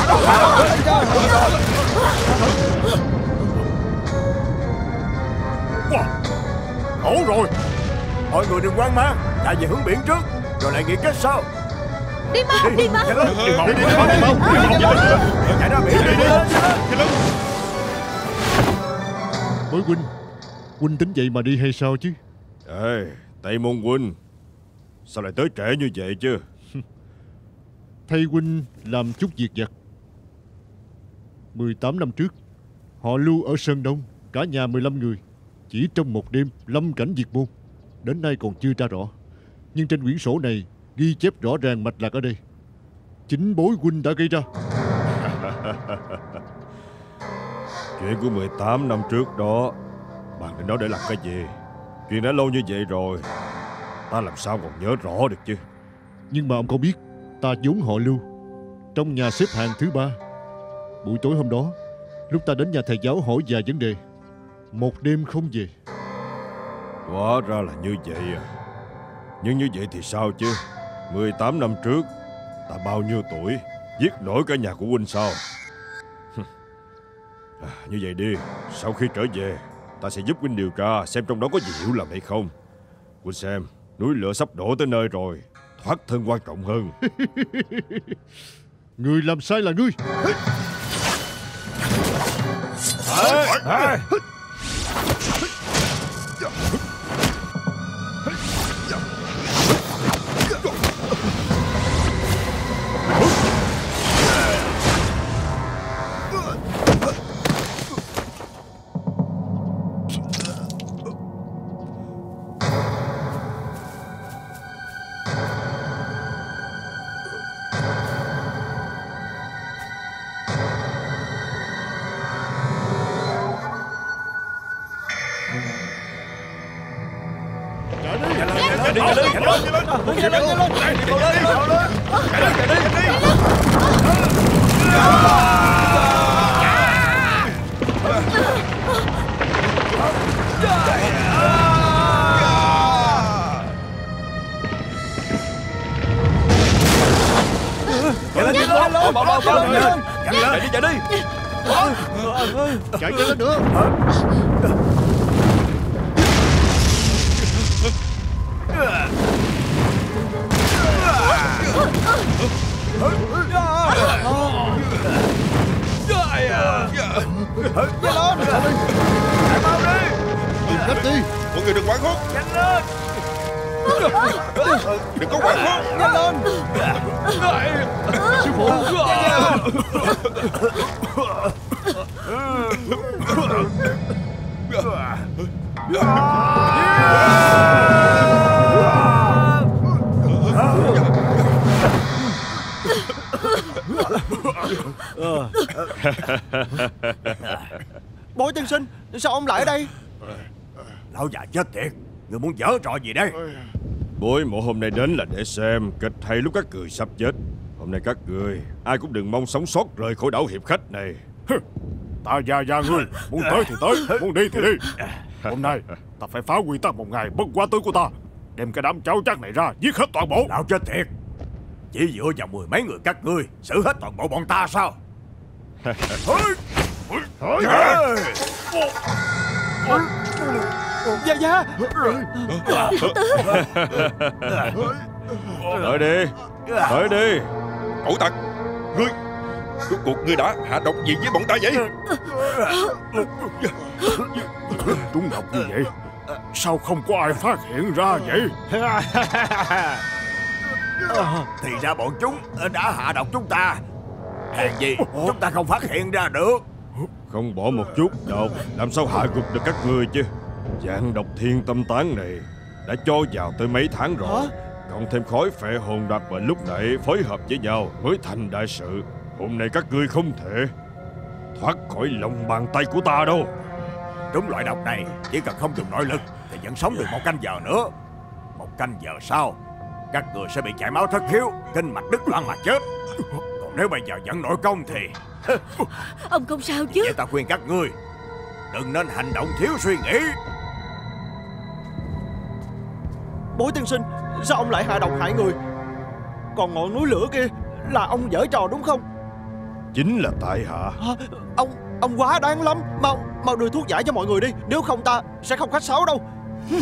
Wow. Ổn rồi. Mọi người đừng hoang mang, chạy về hướng biển trước, rồi lại nghĩ cách sau. Đi mau, đi mau. Chạy lên, đi mau, đi mau, đi mau, đi mau, chạy ra biển, đi lên, chạy lên. Bối huynh, huynh tính vậy mà đi hay sao chứ? Ê, Tây Môn huynh, sao lại tới trễ như vậy chứ? Thay huynh làm chút việc vặt. mười tám năm trước, họ Lưu ở Sơn Đông, cả nhà mười lăm người, chỉ trong một đêm lâm cảnh diệt môn. Đến nay còn chưa tra rõ, nhưng trên quyển sổ này ghi chép rõ ràng mạch lạc ở đây. Chính bối huynh đã gây ra. Chuyện của mười tám năm trước đó, bạn định nói để làm cái gì? Chuyện đã lâu như vậy rồi, ta làm sao còn nhớ rõ được chứ? Nhưng mà ông có biết, ta vốn họ Lưu, trong nhà xếp hạng thứ ba. Buổi tối hôm đó, lúc ta đến nhà thầy giáo hỏi vài vấn đề, một đêm không về. Hóa ra là như vậy à. Nhưng như vậy thì sao chứ? mười tám năm trước, ta bao nhiêu tuổi, giết nổi cả nhà của huynh sao? À, như vậy đi, sau khi trở về, ta sẽ giúp huynh điều tra xem trong đó có gì hiểu lầm hay không. Huynh xem, núi lửa sắp đổ tới nơi rồi, thoát thân quan trọng hơn. Người làm sai là ngươi. À, à. Chạy lên nữa. Cách đi. Mọi người đừng quảng hốt. Nhanh lên. Đừng có quảng hốt. Nhanh lên. Sư phụ. Bối tiên sinh, sao ông lại ở đây? Lão già chết tiệt, người muốn giở trò gì đây? Bối mộ hôm nay đến là để xem kịch hay lúc các người sắp chết. Hôm nay các người ai cũng đừng mong sống sót rời khỏi đảo hiệp khách này. Ta già già ngươi, muốn tới thì tới, muốn đi thì đi. Hôm nay ta phải phá quy tắc một ngày bất quá tối của ta, đem cái đám cháu chắc này ra giết hết toàn bộ. Lão chết tiệt, chỉ dựa vào mười mấy người các ngươi xử hết toàn bộ bọn ta sao? Gia Gia. Tới đi, tới đi. Cẩu tặc, ngươi rốt cuộc ngươi đã hạ độc gì với bọn ta vậy? Trúng độc như vậy, sao không có ai phát hiện ra vậy? Thì ra bọn chúng đã hạ độc chúng ta. Hèn gì chúng ta không phát hiện ra được. Không bỏ một chút độc, làm sao hạ gục được các ngươi chứ? Dạng độc thiên tâm tán này đã cho vào tới mấy tháng rồi. Cộng thêm khói phệ hồn đặc và lúc nãy phối hợp với nhau mới thành đại sự. Hôm nay các ngươi không thể thoát khỏi lòng bàn tay của ta đâu. Đúng loại độc này chỉ cần không dùng nội lực thì vẫn sống được một canh giờ nữa. Một canh giờ sau các người sẽ bị chảy máu thất khiếu, kinh mạch đứt đoạn mà chết. Còn nếu bây giờ vẫn nội công thì Ông không sao chứ? vậy ta khuyên các ngươi đừng nên hành động thiếu suy nghĩ. Bố tiên sinh, sao ông lại hạ độc hại người? Còn ngọn núi lửa kia là ông giở trò đúng không? Chính là tại hạ. À, Ông ông quá đáng lắm. Mau mau đưa thuốc giải cho mọi người đi, nếu không ta sẽ không khách sáo đâu.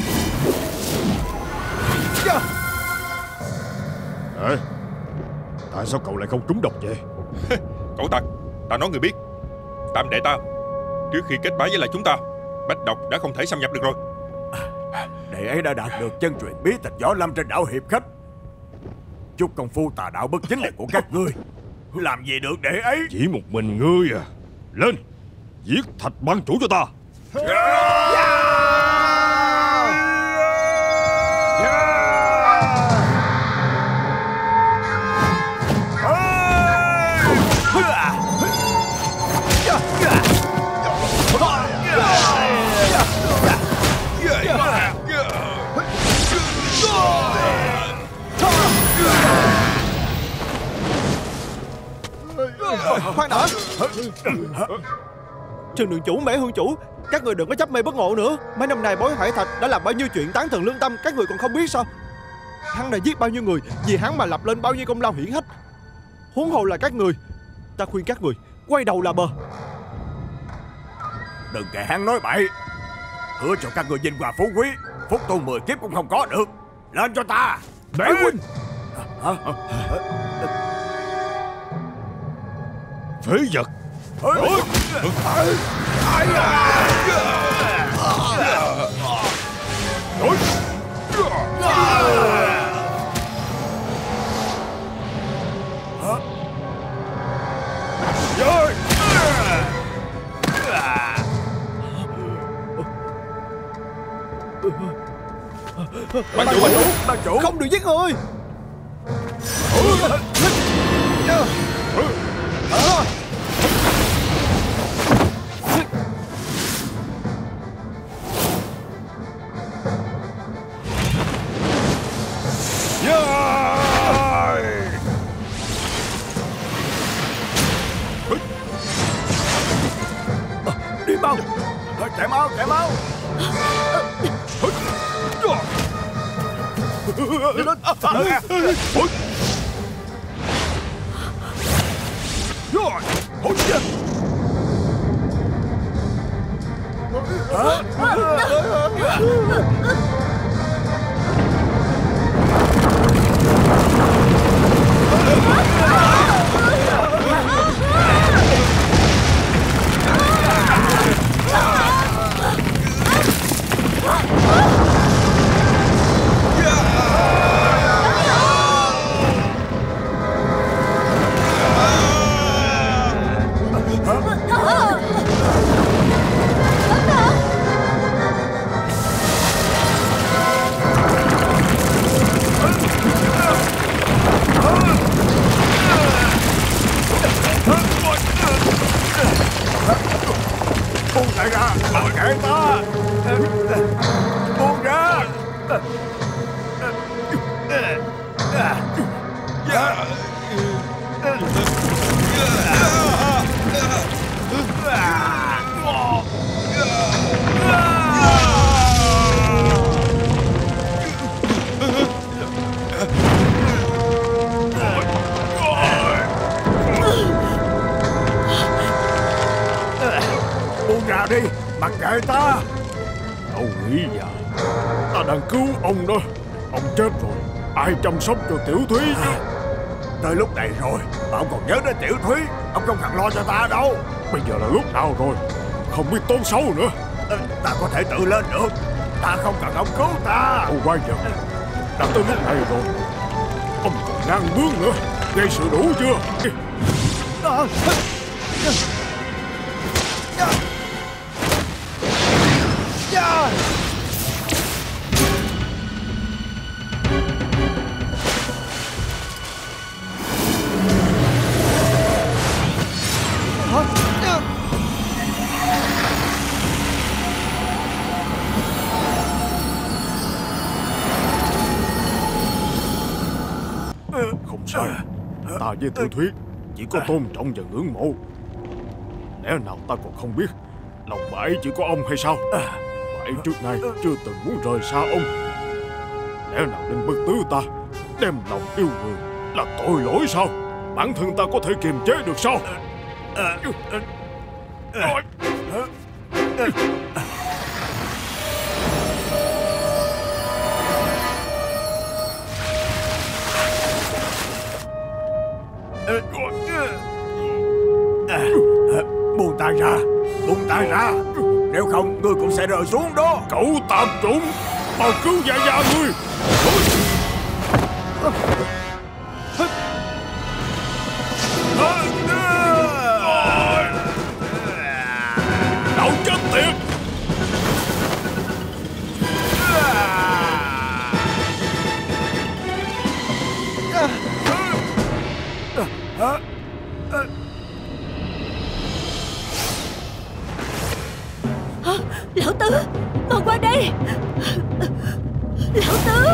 Ê, tại sao cậu lại không trúng độc vậy? Cậu ta, ta nói người biết. Tam đệ ta trước khi kết bái với lại chúng ta, bách độc đã không thể xâm nhập được rồi. Đệ ấy đã đạt được chân truyền bí tịch võ lâm trên đảo Hiệp Khách. Chút công phu tà đạo bất chính này của các ngươi làm gì được đệ ấy? Chỉ một mình ngươi à? Lên, giết Thạch Ban chủ cho ta. Khoan đã. Trường đường chủ, Mễ Hương chủ, các người đừng có chấp mê bất ngộ nữa. Mấy năm nay Bối Hải Thạch đã làm bao nhiêu chuyện tán thần lương tâm, các người còn không biết sao? Hắn đã giết bao nhiêu người, vì hắn mà lập lên bao nhiêu công lao hiển hách. Huống hồ là các người. Ta khuyên các người quay đầu là bờ. Đừng kệ hắn nói bậy. Hứa cho các người vinh hoa phú quý, phúc tu mười kiếp cũng không có được. Lên cho ta. Mễ huynh. Hả? Phế vật. Ban chủ, ban chủ, ban chủ, không được giết người. Đi mau, chạy mau, chạy mau. Đi lên. Buông lại ra, mặc kệ ta. Buông ra. Buông ra đi, mặc kệ ta. Cậu nghĩ già, ta đang cứu ông đó. Ông chết rồi, ai chăm sóc cho Tiểu Thúy chứ? Tới lúc này rồi mà ông còn nhớ đến Tiểu Thúy. Ông không cần lo cho ta đâu. Bây giờ là lúc nào rồi? Không biết tốn xấu nữa. Ta có thể tự lên được. Ta không cần ông cứu ta. Ông quay giờ, đã tới lúc này rồi, ông còn ngang bướng nữa. Gây sự đủ chưa? Không sai, ta với Tiểu Thúy chỉ có tôn trọng và ngưỡng mộ. Lẽ nào ta còn không biết lòng bà ấy chỉ có ông hay sao? Bà ấy trước nay chưa từng muốn rời xa ông. Lẽ Kẻ nào định bất tứ ta, đem lòng yêu người, là tội lỗi sao? Bản thân ta có thể kiềm chế được sao? Buông tay ra, buông tay ra, nếu không ngươi cũng sẽ rơi xuống đó. Cậu tạp chủng, mau cứu Gia Gia ngươi. Lão chết tiệt. Lão Tứ, mau qua đây. Lão Tứ.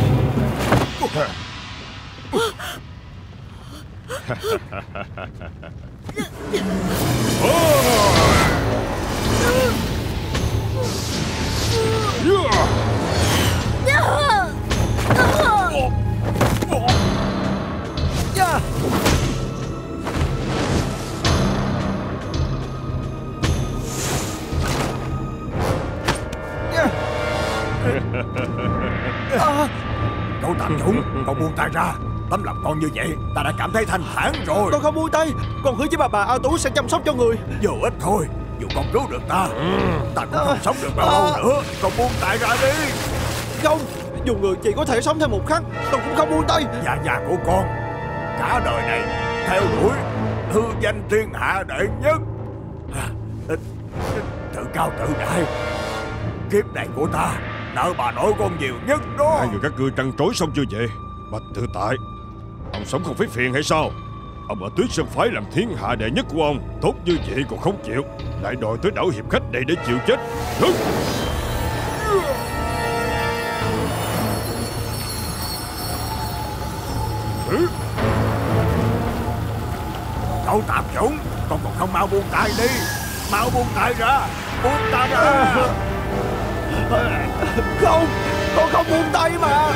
Cậu tạp chủng, cậu buông tay ra. Tấm lòng con như vậy ta đã cảm thấy thanh thản rồi. Con không buông tay. Con hứa với bà bà A Tú sẽ chăm sóc cho người. Vô ích thôi, dù con cứu được ta, ta cũng không sống được bao lâu nữa. Con buông tay ra đi. Không, dù người chỉ có thể sống thêm một khắc, con cũng không buông tay. Gia Gia của con cả đời này theo đuổi hư danh thiên hạ đệ nhất, tự cao tự đại. Kiếp này của ta nợ bà nội con nhiều nhất đó. Hai người các ngươi trăn trối xong chưa vậy? Bạch Tự Tại, ông sống không phải phiền hay sao? Ông ở Tuyết Sơn phái làm thiên hạ đệ nhất của ông, tốt như vậy còn không chịu, lại đòi tới đảo hiệp khách này để chịu chết. Đứng. Cậu tạp chủng, con còn không mau buông tay đi. Mau buông tay ra, buông tay ra. Không, con không buông tay mà.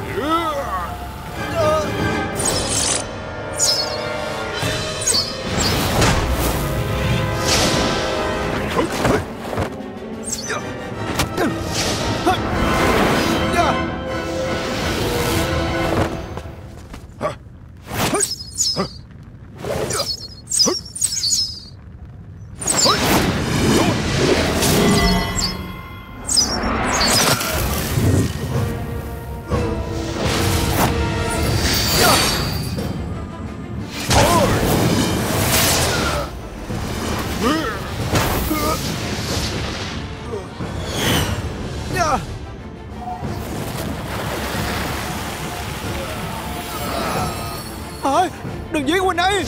Hả? Đừng giết huynh ấy.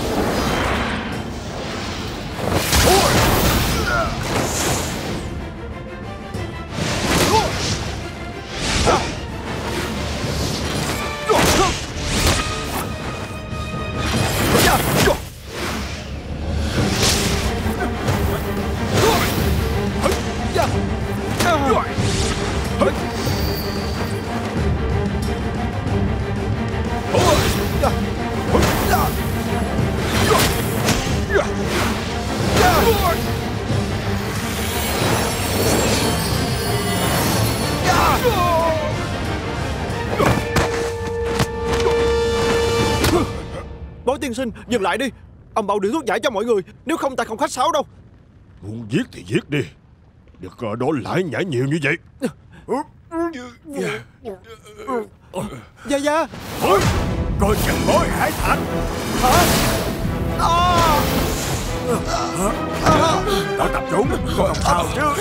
Bối tiên sinh, dừng lại đi. Ông bảo điều thuốc giải cho mọi người, nếu không ta không khách sáo đâu. Muốn giết thì giết đi, đừng ở đó lại nhảy nhiều như vậy. Gia Gia. Thôi, coi chừng bối Hải Thành. Hả? À. À. Cậu tập trung, con không sao chứ?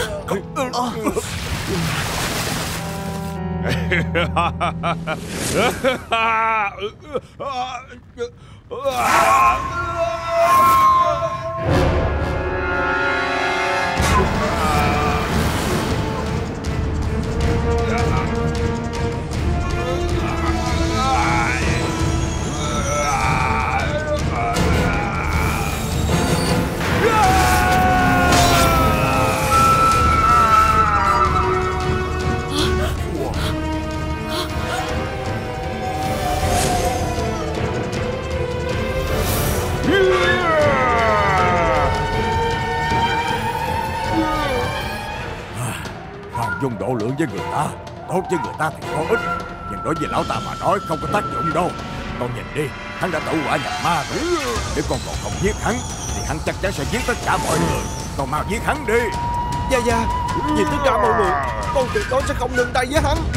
độ lượng với người ta, tốt với người ta thì có ích, nhưng đối với lão ta mà nói không có tác dụng đâu. Con nhìn đi, hắn đã tẩu hỏa nhập ma rồi. Nếu con còn không giết hắn thì hắn chắc chắn sẽ giết tất cả mọi người. Con mau giết hắn đi. Gia Gia, vì tất cả mọi người, con tuyệt đối sẽ không nương tay với hắn.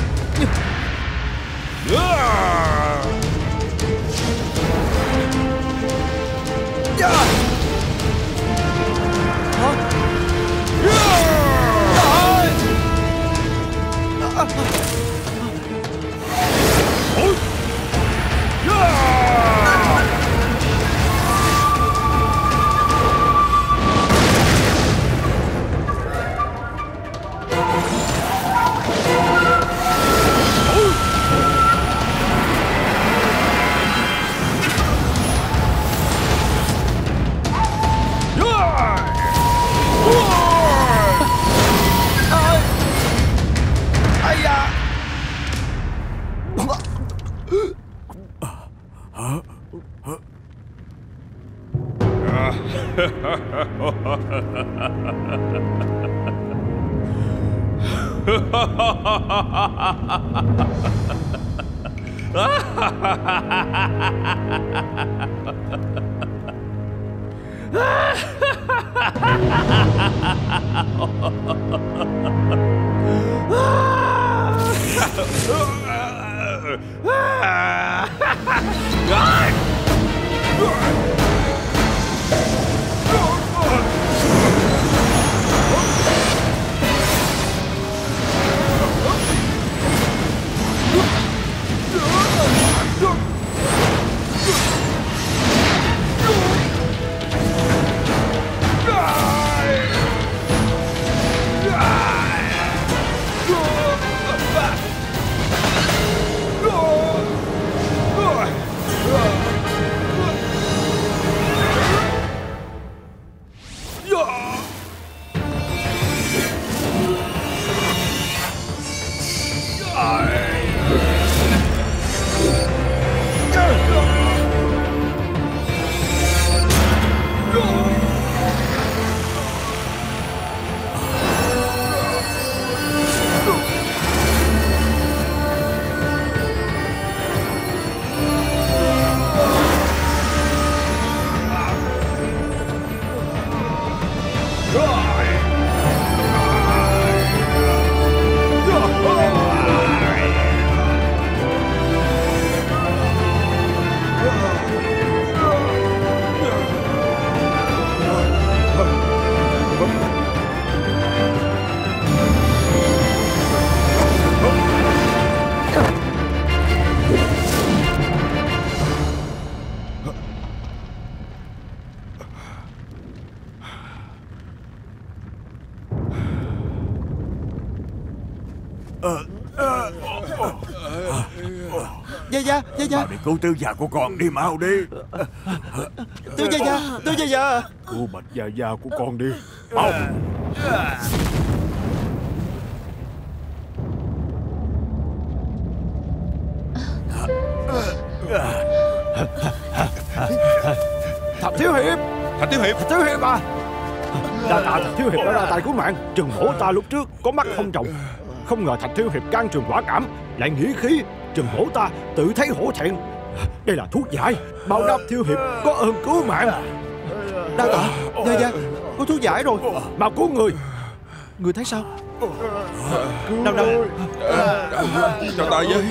Dạ. Hả? Gia Gia, Gia Gia, đi cứu tứ già của con đi, mau đi. Tứ Gia Gia, Tứ Gia Gia, cứu Bạch Gia Gia của con đi, mau. Thạch Thiếu Hiệp, Thạch Thiếu Hiệp, Thạch Thiếu Hiệp à. Đa tạ Thạch Thiếu Hiệp đã ra tay cứu mạng. Trừng Hổ ta lúc trước có mắt không trọng, không ngờ Thạch Thiếu Hiệp can trường quả cảm, lại nghĩ khí. Trừng Hổ ta tự thấy hổ thẹn. Đây là thuốc giải, báo đáp Thiếu Hiệp có ơn cứu mạng. Đa tạ Gia Gia, có thuốc giải rồi, mau cứu người. Người thấy sao? Đâu đâu, chào tay với.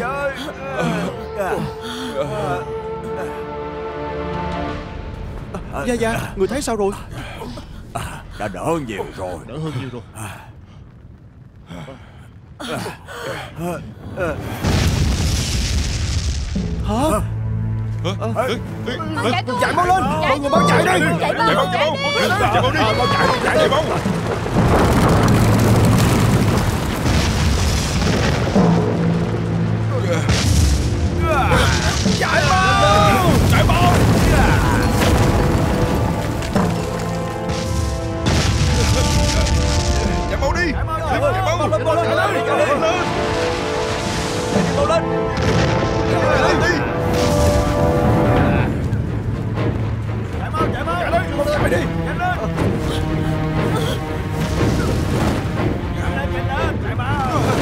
Gia Gia, người thấy sao rồi? Đã đỡ nhiều rồi. Đỡ hơn nhiều rồi. Hả? Hả? Chạy mau lên, mọi người mau chạy đi. Chạy mau, chạy mau, chạy mau đi, mau chạy, chạy chạy mau. Chạy mau, chạy mau. Chạy mau đi, chạy mau, chạy mau, chạy mau lên, mau lên, chạy lên, chạy lên, mau lên, chạy lên đi. Chạy mau, chạy mau, chạy lên, chạy đi, chạy lên. Chạy lên, chạy lên, chạy mau.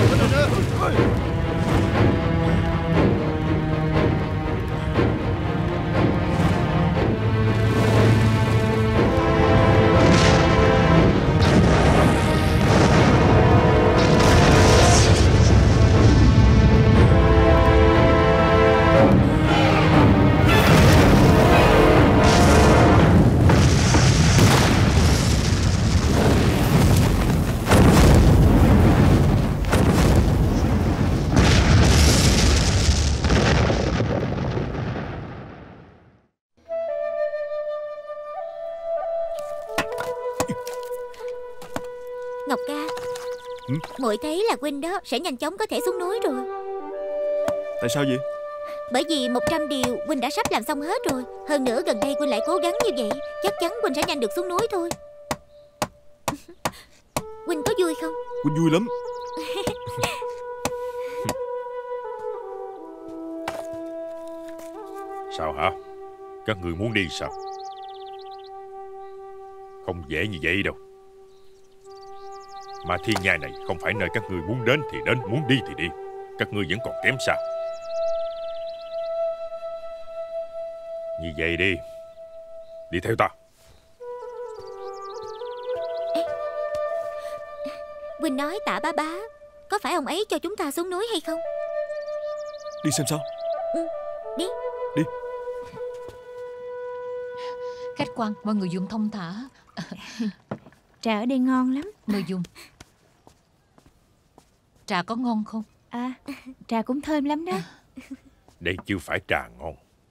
Muội thấy là huynh đó sẽ nhanh chóng có thể xuống núi rồi. Tại sao vậy? Bởi vì một trăm điều huynh đã sắp làm xong hết rồi. Hơn nữa gần đây huynh lại cố gắng như vậy, chắc chắn huynh sẽ nhanh được xuống núi thôi. Huynh có vui không? Huynh vui lắm. Sao hả? Các người muốn đi sao? Không dễ như vậy đâu. Mà thiên nhai này không phải nơi các ngươi muốn đến thì đến, muốn đi thì đi. Các ngươi vẫn còn kém xa. Như vậy đi, đi theo ta. Huynh nói Tạ Bá Bá, có phải ông ấy cho chúng ta xuống núi hay không? Đi xem sao. Ừ, đi. Đi. Khách quan, mọi người dùng thông thả. Trà ở đây ngon lắm. Mời dùng. Trà có ngon không? À, trà cũng thơm lắm đó. Đây chưa phải trà ngon.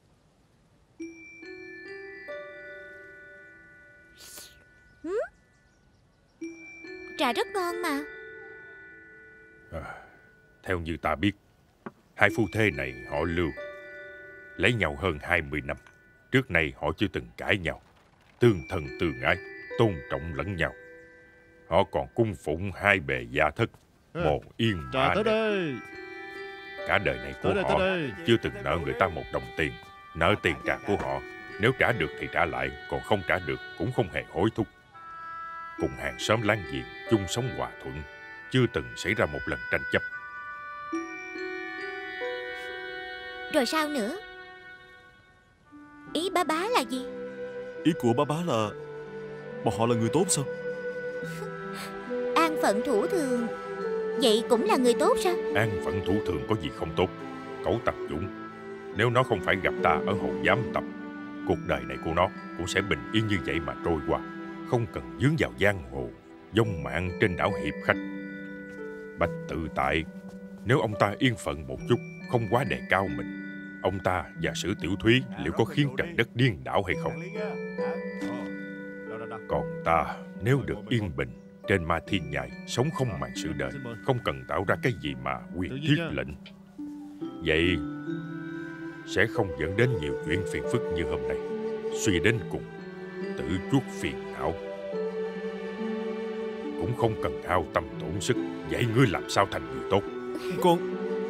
Ừ? Trà rất ngon mà. À, theo như ta biết, hai phu thê này họ Lưu lấy nhau hơn hai mươi năm. Trước nay họ chưa từng cãi nhau, tương thân tương ái, tôn trọng lẫn nhau. Họ còn cung phụng hai bề gia thất, mồ yên Trà mã tới đẹp. đây. Cả đời này của Tới đây, họ tới đây. chưa từng nợ người ta một đồng tiền. Nợ tiền trà của họ, nếu trả được thì trả lại, còn không trả được cũng không hề hối thúc. Cùng hàng xóm láng giềng, chung sống hòa thuận, chưa từng xảy ra một lần tranh chấp. Rồi sao nữa? Ý Bá Bá là gì? Ý của Bá Bá là bọn họ là người tốt sao? An phận thủ thường, vậy cũng là người tốt sao? An phận thủ thường có gì không tốt? Cẩu Tập Dũng, nếu nó không phải gặp ta ở Hậu Giám Tập, cuộc đời này của nó cũng sẽ bình yên như vậy mà trôi qua, không cần vướng vào giang hồ, vong mạng trên đảo Hiệp Khách. Bạch Tự Tại, nếu ông ta yên phận một chút, không quá đề cao mình, ông ta và Sử Tiểu Thúy liệu có khiến trời đất điên đảo hay không? Còn ta, nếu được yên bình trên Ma Thiên Nhai, sống không màng sự đời, không cần tạo ra cái gì mà quyền thiết lệnh, vậy sẽ không dẫn đến nhiều chuyện phiền phức như hôm nay. Suy đến cùng, tự chuốc phiền não. Cũng không cần hao tâm tổn sức dạy ngươi làm sao thành người tốt. Con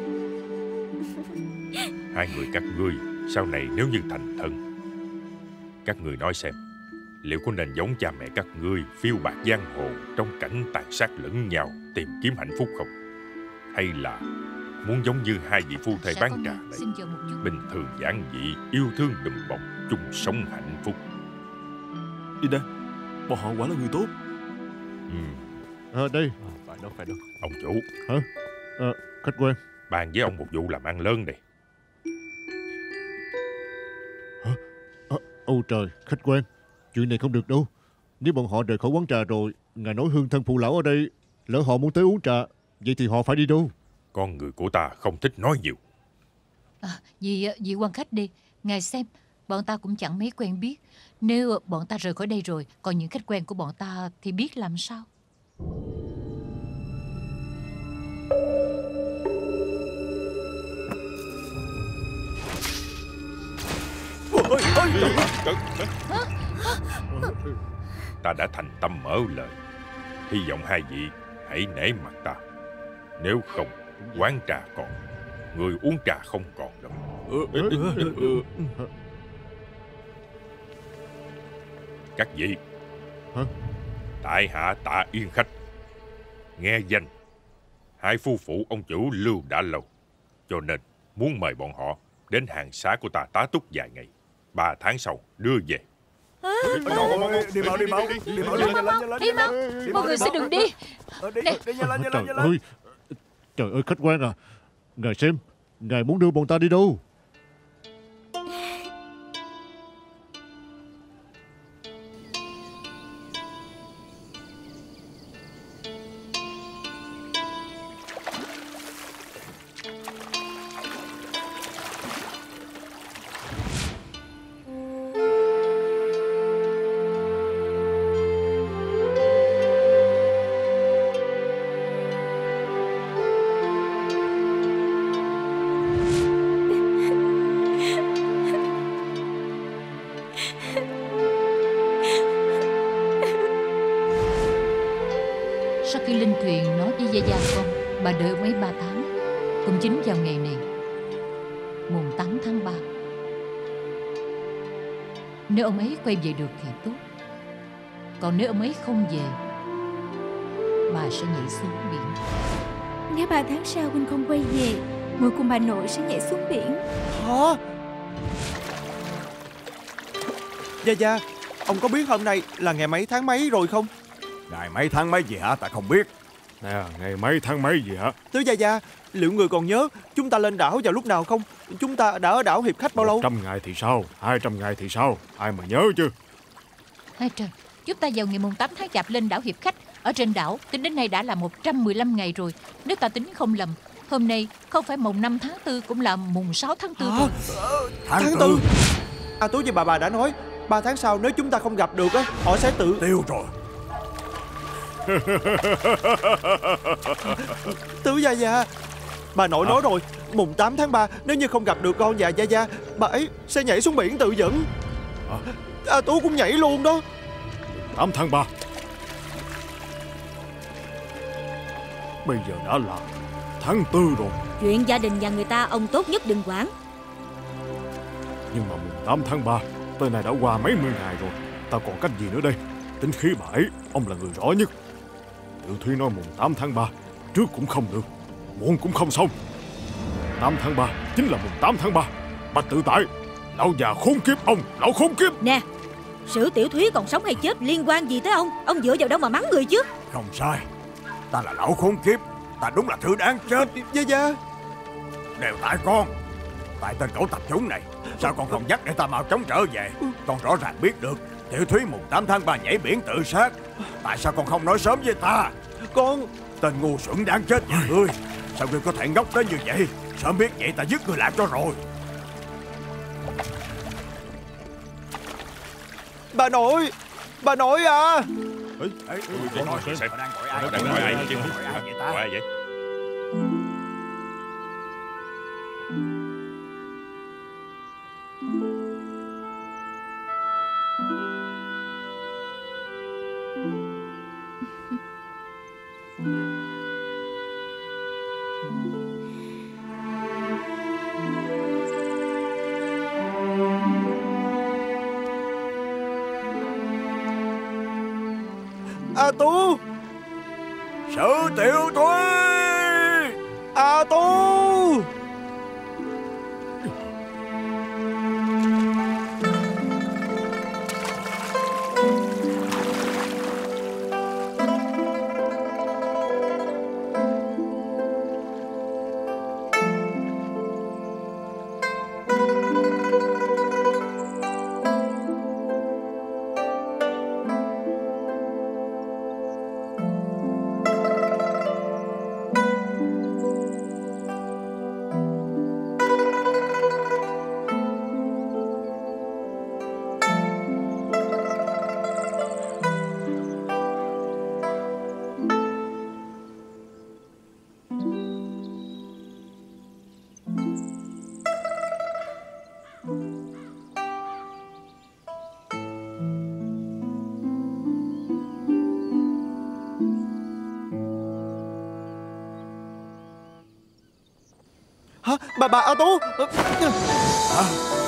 Hai người các ngươi sau này nếu như thành thân, các ngươi nói xem, liệu có nên giống cha mẹ các ngươi phiêu bạt giang hồ trong cảnh tàn sát lẫn nhau tìm kiếm hạnh phúc không? Hay là muốn giống như hai vị phu thê bán trà này, Xin chờ một chút. bình thường giản dị, yêu thương đùm bọc, chung sống hạnh phúc? đi đây, bọn họ quả là người tốt. Ừ. À, đây. Phải đâu, phải đâu. Ông chủ. Hả? À, khách quen. Bàn với ông một vụ làm ăn lớn này. Hả? À, ôi trời, khách quen, chuyện này không được đâu. Nếu bọn họ rời khỏi quán trà rồi, ngài nói hương thân phụ lão ở đây, lỡ họ muốn tới uống trà, vậy thì họ phải đi đâu? Con người của ta không thích nói nhiều. À, vì vì quan khách đi, ngài xem, bọn ta cũng chẳng mấy quen biết. Nếu bọn ta rời khỏi đây rồi, còn những khách quen của bọn ta thì biết làm sao? Ta đã thành tâm mở lời, hy vọng hai vị hãy nể mặt ta. Nếu không, quán trà còn, người uống trà không còn đâu. Các vị, tại hạ Tạ Yên Khách, nghe danh hai phu phụ ông chủ Lưu đã lâu, cho nên muốn mời bọn họ đến hàng xá của ta tá túc vài ngày, ba tháng sau đưa về. Đi mau, đi mau, đi mau, đi mau, đi mau, mọi người xin đừng đi. Trời ơi, trời ơi khách quen à, ngài xem, ngài muốn đưa bọn ta đi đâu? Bà đợi mấy ba tháng. Cũng chính vào ngày này, mùng tám tháng ba, nếu ông ấy quay về được thì tốt. Còn nếu ông ấy không về, bà sẽ nhảy xuống biển. Nếu ba tháng sau huynh không quay về, muội cùng bà nội sẽ nhảy xuống biển. Hả? Gia Gia, ông có biết hôm nay là ngày mấy tháng mấy rồi không? Ngày mấy tháng mấy gì hả? Ta không biết. Nè, ngày mấy tháng mấy gì hả? Tứ Gia Gia, liệu người còn nhớ chúng ta lên đảo vào lúc nào không? Chúng ta đã ở đảo Hiệp Khách bao lâu? Một trăm ngày thì sao? Hai trăm ngày thì sao? Ai mà nhớ chứ? Hai trời, chúng ta vào ngày mùng tám tháng Chạp lên đảo Hiệp Khách. Ở trên đảo, tính đến nay đã là một trăm mười lăm ngày rồi. Nếu ta tính không lầm, hôm nay không phải mùng năm tháng tư cũng là mùng sáu tháng tư rồi. Tháng, tháng tư? À, Tú với bà bà đã nói ba tháng sau nếu chúng ta không gặp được á, họ sẽ tự tiêu rồi. Tứ Gia Gia, bà nội à. nói rồi, mùng tám tháng ba nếu như không gặp được con và Gia Gia, bà ấy sẽ nhảy xuống biển tự vẫn. À, à Tú cũng nhảy luôn đó. Tám tháng ba. Bây giờ đã là tháng tư rồi. Chuyện gia đình nhà người ta ông tốt nhất đừng quản. Nhưng mà mùng tám tháng ba tới nay đã qua mấy mươi ngày rồi. Ta còn cách gì nữa đây? Tính khí bà ấy, ông là người rõ nhất. Tiểu Thúy nói mùng tám tháng ba, trước cũng không được, muộn cũng không xong. Tám tháng ba chính là mùng tám tháng ba. Bạch Tự Tại, lão già khốn kiếp ông, lão khốn kiếp. Nè, Sử Tiểu Thúy còn sống hay chết liên quan gì tới ông? Ông dựa vào đâu mà mắng người chứ? Không sai, ta là lão khốn kiếp. Ta đúng là thứ đáng chết. Gia Gia, đều tại con. Tại tên cẩu tập chúng này. Sao con không dắt để ta mau chóng trở về? Con rõ ràng biết được Tiểu Thúy mùng tám tháng ba nhảy biển tự sát. Tại sao con không nói sớm với ta? Con Tên ngu xuẩn đáng chết như ngươi, sao ngươi có thể ngốc tới như vậy? Sớm biết vậy ta dứt ngươi lại cho rồi. Bà nội, bà nội à. Ê, ê, ê, nói xem, nó đang gọi ai chứ? Gọi ai vậy? A Tu, Sử Tiểu Thúy, A Tu. Hả? Bà bà A Tú. Hả?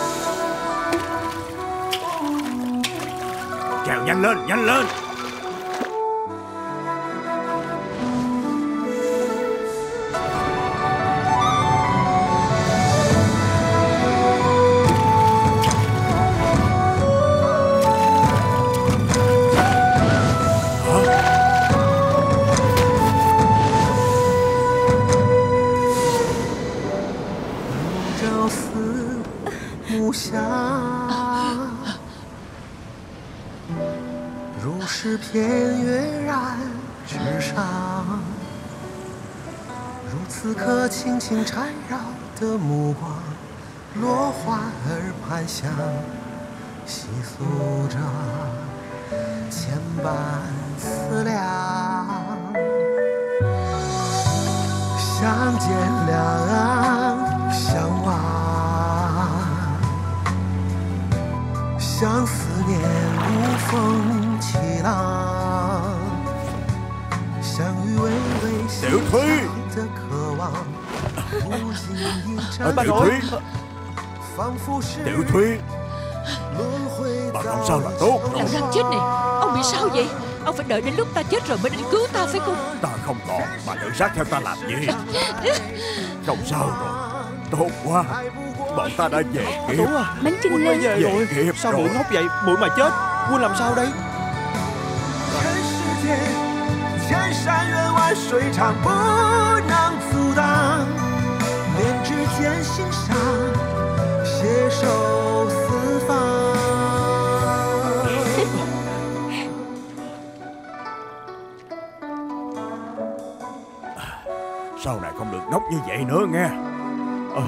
Chèo nhanh lên, nhanh lên. 轻轻缠绕的目光，落花耳畔香，细诉着千般思量。相见两相望，像思念如风起浪，相遇微微小推。 望，不经意绽 Bà 放 nội， 仿佛是 Tiểu Thúy, 轮回 bà 早 không sao là tốt. Lão răng chết này, ông bị sao vậy? Ông phải đợi đến lúc ta chết rồi mới đến cứu ta phải không? Ta không còn, bà tự sát theo ta làm gì? Không sao rồi, tốt quá. Bọn ta đã về kịp. Tú à, Bánh trưng Quân mới lên. về rồi. Về kịp Sao rồi. muội ngốc vậy? Muội mà chết, Quân làm sao đây? 全世界千山远万水长不能阻挡，连指尖心上，携手四方。 Sau này không được ngốc như vậy nữa nghe. Ờ,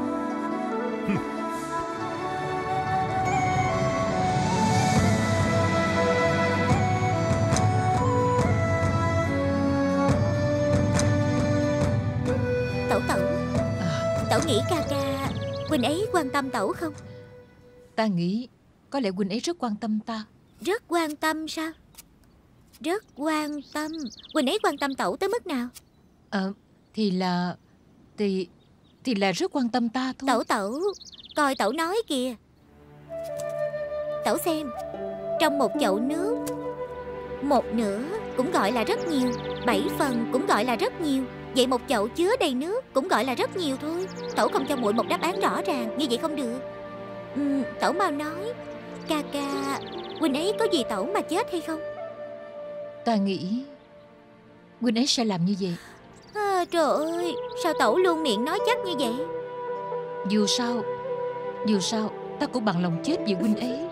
Tẩu tẩu, tẩu nghĩ ca ca huynh ấy quan tâm tẩu không? Ta nghĩ có lẽ huynh ấy rất quan tâm ta. Rất quan tâm sao? Rất quan tâm. Huynh ấy quan tâm tẩu tới mức nào? Ờ, thì là... Thì... Thì là rất quan tâm ta thôi. Tẩu tẩu, coi tẩu nói kìa. Tẩu xem, trong một chậu nước, một nửa cũng gọi là rất nhiều, bảy phần cũng gọi là rất nhiều. Vậy một chậu chứa đầy nước cũng gọi là rất nhiều thôi. Tẩu không cho muội một đáp án rõ ràng, như vậy không được. Uhm, tẩu mau nói, ca ca huynh ấy có gì tẩu mà chết hay không? Ta nghĩ huynh ấy sẽ làm như vậy. À, trời ơi, sao tẩu luôn miệng nói chắc như vậy? Dù sao Dù sao ta cũng bằng lòng chết vì huynh ấy.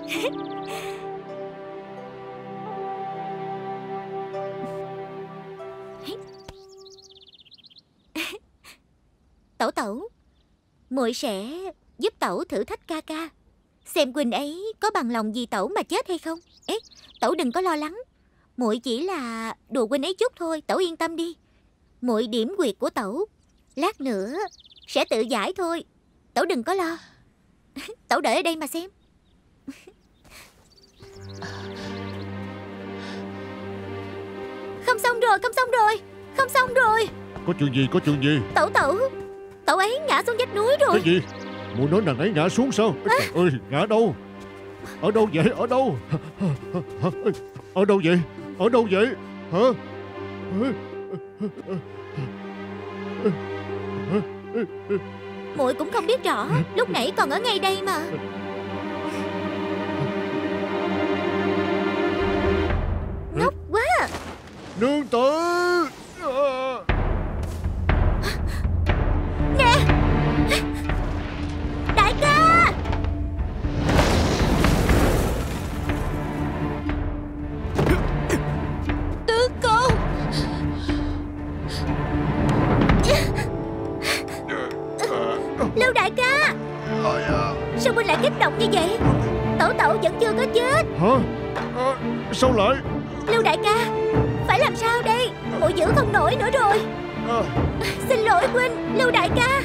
Tẩu tẩu, muội sẽ giúp tẩu thử thách ca ca, xem huynh ấy có bằng lòng vì tẩu mà chết hay không. Ê, tẩu đừng có lo lắng, muội chỉ là đùa huynh ấy chút thôi, tẩu yên tâm đi. Muội điểm quyệt của tẩu, lát nữa sẽ tự giải thôi, tẩu đừng có lo. Tẩu đợi ở đây mà xem. Không xong rồi, không xong rồi, không xong rồi. Có chuyện gì, có chuyện gì? Tẩu tẩu, tẩu ấy ngã xuống vách núi rồi. Cái gì? Mụ nói nàng ấy ngã xuống sao? Trời ơi, ngã đâu? Ở đâu vậy? Ở đâu? Ở đâu vậy? Ở đâu vậy? Hả? Muội cũng không biết rõ, lúc nãy còn ở ngay đây mà. Ngốc quá. Nương tử. Nè, đại ca. Tứ cô. Lưu đại ca, sao huynh lại kích động như vậy? Tẩu tẩu vẫn chưa có chết. Hả? À, sao lại? Lưu đại ca, phải làm sao đây? Muội giữ không nổi nữa rồi. À. Xin lỗi huynh, Lưu đại ca.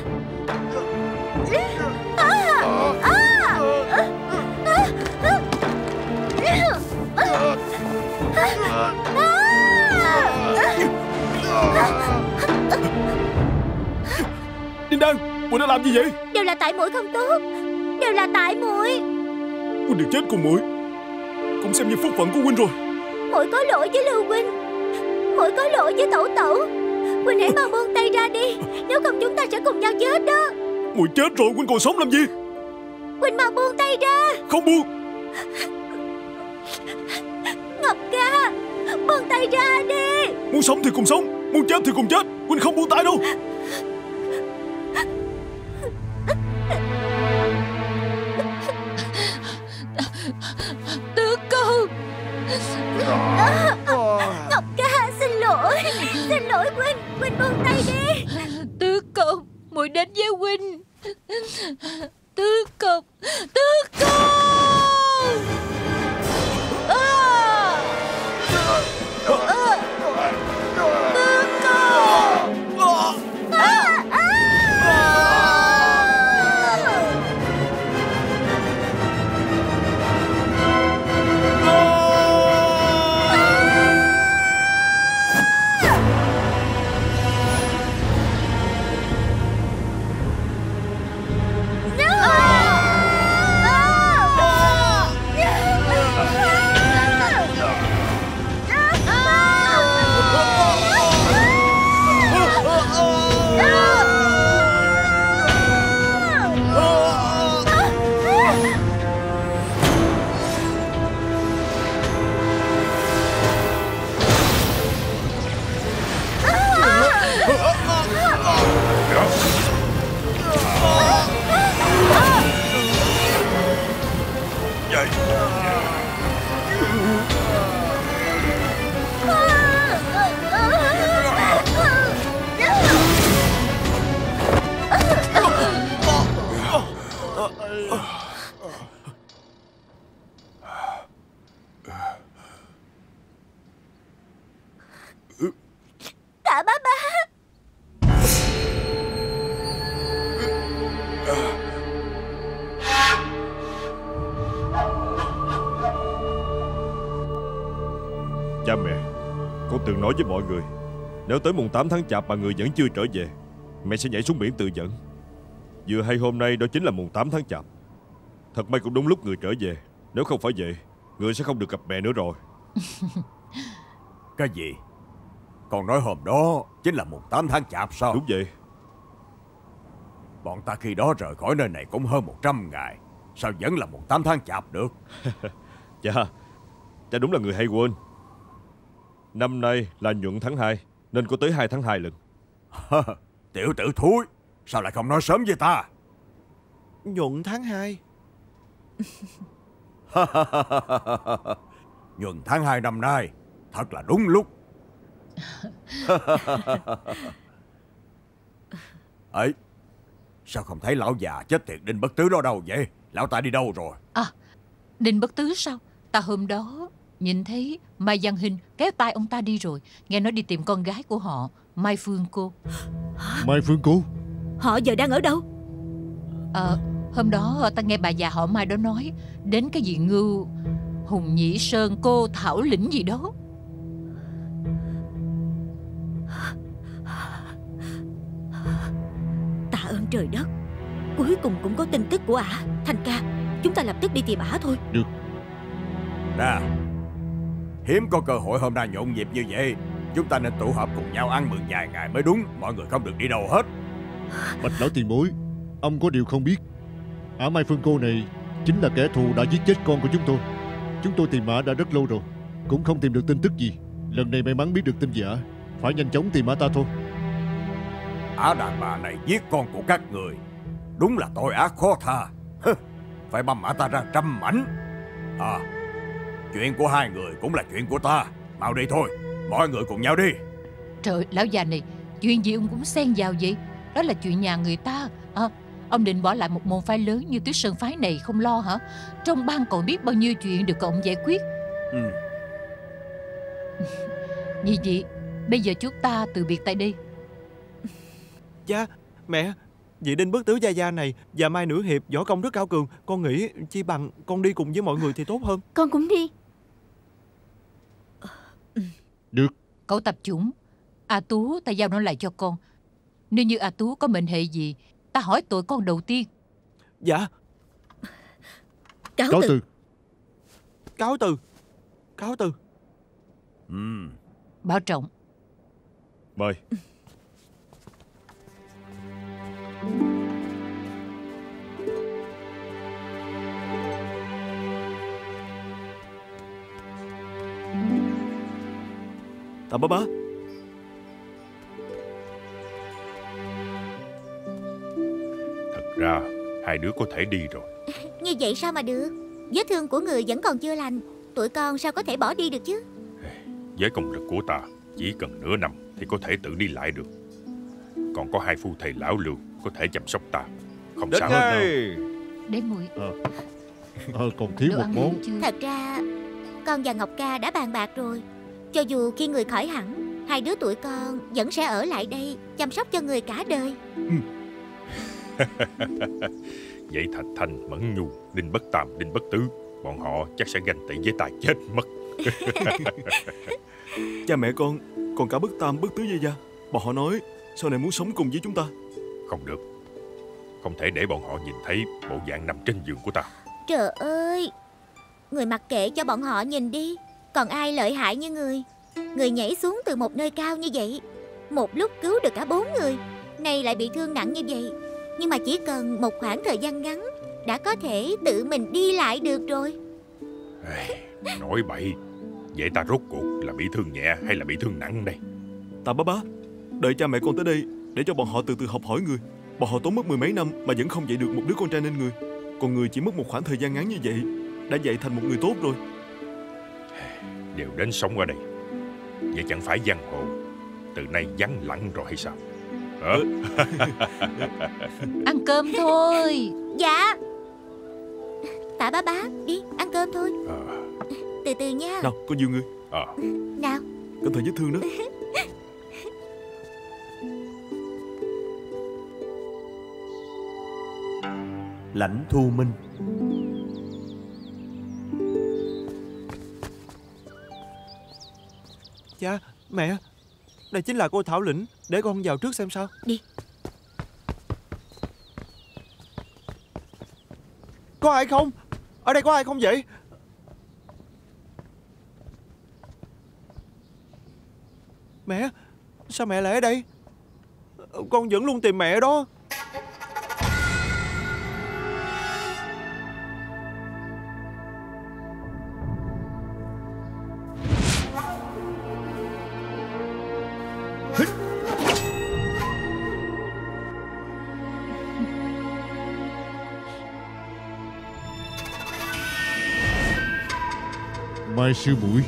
À, à, à, à, Đinh Đăng, muội đã làm gì vậy? đều là tại muội không tốt, đều là tại muội. Huynh đừng chết cùng muội, cũng xem như phúc phận của huynh rồi. Muội có lỗi với Lưu huynh, muội có lỗi với tẩu tẩu. Huynh hãy mau buông tay ra đi, nếu không chúng ta sẽ cùng nhau chết đó. Muội chết rồi, huynh còn sống làm gì? Huynh mau buông tay ra. Không buông. Ngọc ca, buông tay ra đi. Muốn sống thì cùng sống, muốn chết thì cùng chết. Huynh không buông tay đâu. Tứ cô. À, Ngọc ca, xin lỗi, xin lỗi huynh, huynh buông tay đi. Tứ cô, muội đến với huynh. Tứ cô, tứ cô. À. À. Tứ cô. À. À. nói với mọi người, nếu tới mùng tám tháng Chạp mà người vẫn chưa trở về, mẹ sẽ nhảy xuống biển tự vẫn. Vừa hay hôm nay đó chính là mùng tám tháng Chạp. Thật may cũng đúng lúc người trở về. Nếu không phải vậy, người sẽ không được gặp mẹ nữa rồi. Cái gì? Còn nói hôm đó chính là mùng tám tháng Chạp sao? Đúng vậy. Bọn ta khi đó rời khỏi nơi này cũng hơn một trăm ngày. Sao vẫn là mùng tám tháng Chạp được? Cha, cha đúng là người hay quên. Năm nay là nhuận tháng hai, nên có tới hai tháng hai lần. Tiểu tử thúi, sao lại không nói sớm với ta? Nhuận tháng hai. Nhuận tháng hai năm nay thật là đúng lúc. Ấy, sao không thấy lão già chết tiệt Đinh Bất Tứ đó đâu vậy? Lão ta đi đâu rồi? À, Đinh Bất Tứ sao? Ta hôm đó nhìn thấy Mai Văn Hinh kéo tay ông ta đi rồi. Nghe nói đi tìm con gái của họ, Mai Phương Cô. Mai Phương Cô? Họ giờ đang ở đâu? Ờ, hôm đó ta nghe bà già họ Mai đó nói đến cái gì Ngưu Hùng Nhĩ Sơn Cô Thảo Lĩnh gì đó. Tạ ơn trời đất, cuối cùng cũng có tin tức của ả. Thành ca, chúng ta lập tức đi tìm ả thôi. Được. Nè, hiếm có cơ hội hôm nay nhộn nhịp như vậy, chúng ta nên tụ họp cùng nhau ăn mừng vài ngày mới đúng. Mọi người không được đi đâu hết. Bạch lão tiền bối, ông có điều không biết. Ả Mai Phương Cô này chính là kẻ thù đã giết chết con của chúng tôi. Chúng tôi tìm ả đã rất lâu rồi, cũng không tìm được tin tức gì. Lần này may mắn biết được tin về ả, phải nhanh chóng tìm ả ta thôi. Ả đàn bà này giết con của các người, đúng là tội ác khó tha. Phải băm ả ta ra trăm mảnh. À, chuyện của hai người cũng là chuyện của ta. Mau đi thôi, mọi người cùng nhau đi. Trời, lão già này, chuyện gì ông cũng xen vào vậy? Đó là chuyện nhà người ta. À, ông định bỏ lại một môn phái lớn như Tuyết Sơn phái này không lo hả? Trong bang còn biết bao nhiêu chuyện được ông giải quyết. Ừ. Như vậy, bây giờ chúng ta từ biệt tại đây. Cha, mẹ, vị Đinh Bất Tứ gia gia này và Mai Nữ Hiệp võ công rất cao cường. Con nghĩ chi bằng con đi cùng với mọi người thì tốt hơn. Con cũng đi. Được. Cậu Tập Chủng, A Tú ta giao nó lại cho con. Nếu như A Tú có mệnh hệ gì, ta hỏi tội con đầu tiên. Dạ. Cáo, Cáo từ. từ. Cáo từ. Cáo từ. Ừ. Bảo trọng. Mời. Tạ bá bá. Thật ra hai đứa có thể đi rồi. Như vậy sao mà được? Vết thương của người vẫn còn chưa lành, tụi con sao có thể bỏ đi được chứ? Với công lực của ta, chỉ cần nửa năm thì có thể tự đi lại được. Còn có hai phu thầy lão lưu có thể chăm sóc ta, không Đến sao ngay. hết đâu. Để muội. Ờ, ờ, còn thiếu Đồ một ăn món. chưa? Thật ra con và Ngọc Ca đã bàn bạc rồi. Cho dù khi người khỏi hẳn, hai đứa tụi con vẫn sẽ ở lại đây chăm sóc cho người cả đời. Vậy Thạch Thanh, Mẫn Nhu, Đinh Bất Tam, Đinh Bất Tứ, bọn họ chắc sẽ ganh tị với ta chết mất. Cha mẹ con, còn cả Bất Tam, Bất Tứ gia gia, bọn họ nói sau này muốn sống cùng với chúng ta. Không được, không thể để bọn họ nhìn thấy bộ dạng nằm trên giường của ta. Trời ơi, người mặc kệ cho bọn họ nhìn đi. Còn ai lợi hại như người? Người nhảy xuống từ một nơi cao như vậy, một lúc cứu được cả bốn người, nay lại bị thương nặng như vậy. Nhưng mà chỉ cần một khoảng thời gian ngắn đã có thể tự mình đi lại được rồi. Ê, nói bậy. Vậy ta rốt cuộc là bị thương nhẹ hay là bị thương nặng đây? Tạ bá bá, đợi cha mẹ con tới đây để cho bọn họ từ từ học hỏi người. Bọn họ tốn mất mười mấy năm mà vẫn không dạy được một đứa con trai nên người. Còn người chỉ mất một khoảng thời gian ngắn như vậy đã dạy thành một người tốt rồi. Đều đến sống ở đây, vậy chẳng phải giang hồ từ nay vắng lặng rồi hay sao? Hả? Ăn cơm thôi. Dạ. Tạ bá bá, đi ăn cơm thôi. À. Từ từ nha. Nào, có nhiều người. À. Nào. Cẩn thận vết thương đó. Lãnh Thu Minh. Cha, Mẹ, đây chính là cô Thảo Lĩnh. Để con vào trước xem sao. Đi. Có ai không? Ở đây có ai không vậy? Mẹ, sao mẹ lại ở đây? Con vẫn luôn tìm mẹ đó. Mai sư muội.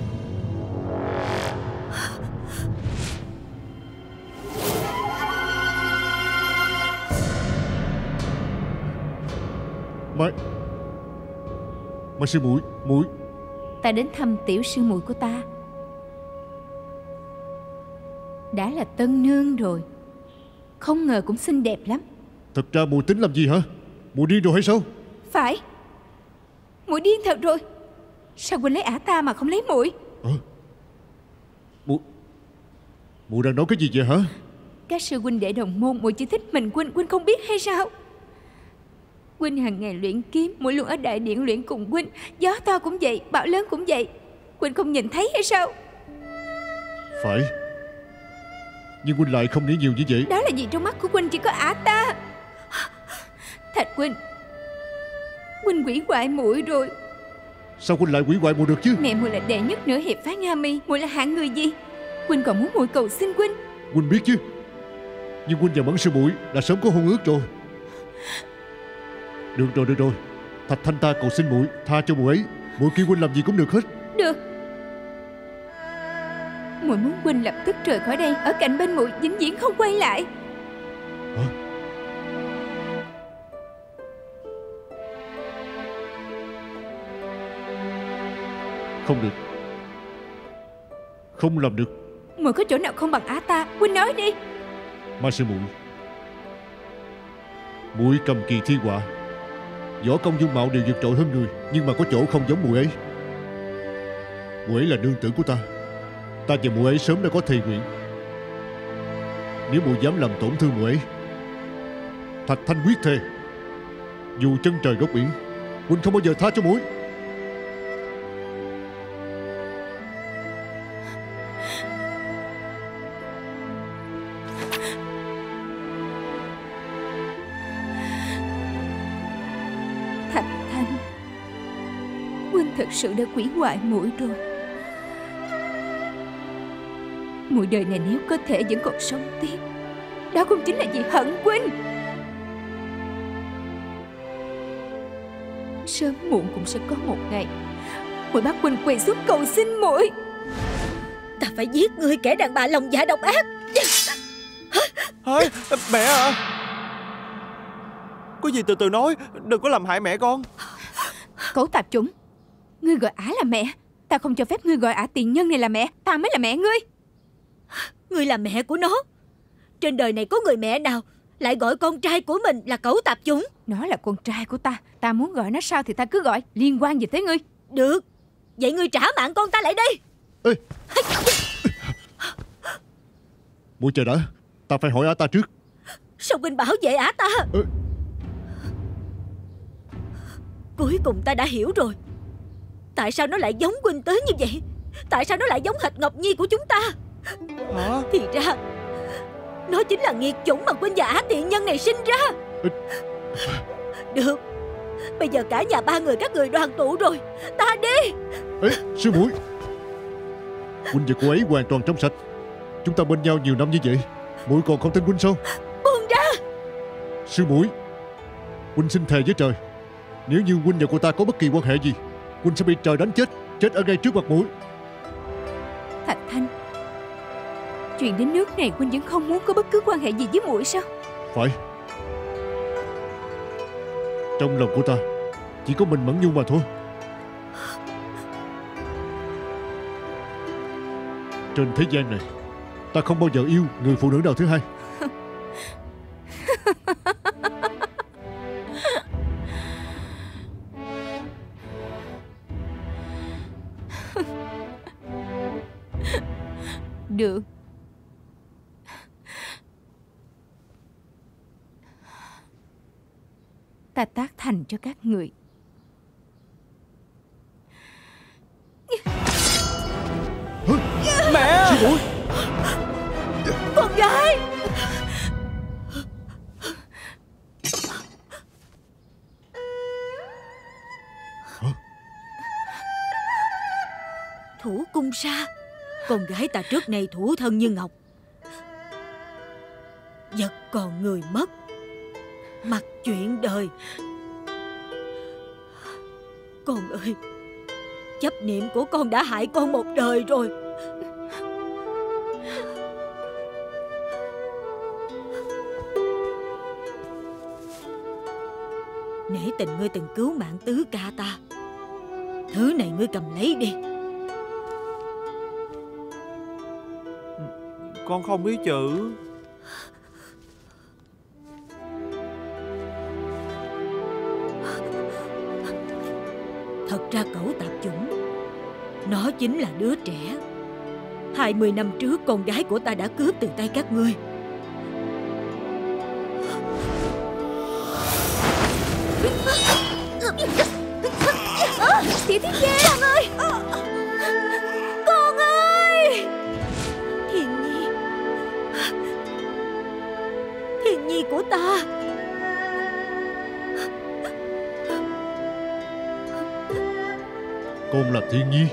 Mai Mai sư muội, muội. Ta đến thăm tiểu sư muội của ta. Đã là tân nương rồi, không ngờ cũng xinh đẹp lắm. Thật ra muội tính làm gì hả? Muội điên rồi hay sao? Phải, muội điên thật rồi. Sao huynh lấy ả ta mà không lấy muội? Ờ Muội Muội đang nói cái gì vậy hả? Các sư huynh đệ đồng môn, muội chỉ thích mình huynh, huynh không biết hay sao? Huynh hàng ngày luyện kiếm, muội luôn ở đại điện luyện cùng huynh. Gió to cũng vậy, bão lớn cũng vậy. Huynh không nhìn thấy hay sao? Phải, nhưng huynh lại không nghĩ nhiều như vậy. Đó là vì trong mắt của huynh chỉ có ả ta. Thạch huynh, huynh hủy hoại muội rồi. Sao huynh lại hủy hoại muội được chứ? Mẹ muội là đệ nhất nửa hiệp phái Nga Mi, muội là hạng người gì? Huynh còn muốn muội cầu xin huynh? Huynh biết chứ, nhưng huynh và Mẫn sư muội đã sớm có hôn ước rồi. Được rồi, được rồi, Thạch Thanh ta cầu xin muội tha cho muội ấy. Muội kêu huynh làm gì cũng được hết. Được. Muội muốn huynh lập tức rời khỏi đây, ở cạnh bên muội vĩnh viễn không quay lại. Hả? Không được, không làm được. Muội có chỗ nào không bằng ả ta, huynh nói đi. Mai sư muội, muội cầm kỳ thi họa, võ công dung mạo đều vượt trội hơn người, nhưng mà có chỗ không giống muội ấy. Muội ấy là nương tử của ta. Ta và muội ấy sớm đã có thề nguyện, nếu muội dám làm tổn thương muội ấy, Thạch Thanh quyết thề, dù chân trời góc biển, huynh không bao giờ tha cho muội. Thạch Thanh, huynh thật sự đã hủy hoại muội rồi. Muội đời này nếu có thể vẫn còn sống tiếp, đó cũng chính là vì hận huynh. Sớm muộn cũng sẽ có một ngày muội bắt huynh quỳ xuống cầu xin muội. Ta phải giết ngươi, kẻ đàn bà lòng dạ độc ác. Hả? Mẹ à? Có gì từ từ nói, đừng có làm hại mẹ con. Cẩu tạp chủng, ngươi gọi ả là mẹ, ta không cho phép ngươi gọi ả tiền nhân này là mẹ. Ta mới là mẹ ngươi. Ngươi là mẹ của nó. Trên đời này có người mẹ nào lại gọi con trai của mình là cẩu tạp chủng? Nó là con trai của ta, ta muốn gọi nó sao thì ta cứ gọi, liên quan gì tới ngươi? Được, vậy ngươi trả mạng con ta lại đây. Ê, muội chờ đã, ta phải hỏi ả ta trước. Sao huynh bảo vệ ả ta? Ê. Cuối cùng ta đã hiểu rồi. Tại sao nó lại giống huynh tới như vậy? Tại sao nó lại giống hệt Ngọc Nhi của chúng ta? Hả? Thì ra nó chính là nghiệt chủng mà huynh và ả tiện nhân này sinh ra. Ê. Được, bây giờ cả nhà ba người các người đoàn tụ rồi, ta đi. Ê, sư muội, huynh và cô ấy hoàn toàn trong sạch. Chúng ta bên nhau nhiều năm như vậy, muội còn không tin huynh sao? Buông ra. Sư muội, huynh xin thề với trời, nếu như huynh và cô ta có bất kỳ quan hệ gì, huynh sẽ bị trời đánh chết, chết ở ngay trước mặt muội. Thạch Thanh, chuyện đến nước này huynh vẫn không muốn có bất cứ quan hệ gì với muội sao? Phải. Trong lòng của ta chỉ có mình Mẫn Nhu mà thôi. Trên thế gian này, ta không bao giờ yêu người phụ nữ nào thứ hai. được. Ta tác thành cho các người. Mẹ! Con gái! Thủ cung sa, con gái ta trước này thủ thân như ngọc, vật còn người mất, mặc chuyện đời. Con ơi, chấp niệm của con đã hại con một đời rồi. Nể tình ngươi từng cứu mạng tứ ca ta, thứ này ngươi cầm lấy đi. Con không biết chữ. Thật ra cẩu tạp chủng, nó chính là đứa trẻ hai mươi năm trước con gái của ta đã cướp từ tay các ngươi. Tiểu Thiết Giang! Con ơi! Con ơi! Thiên Nhi, Thiên Nhi của ta. Con là Thiên Nhi.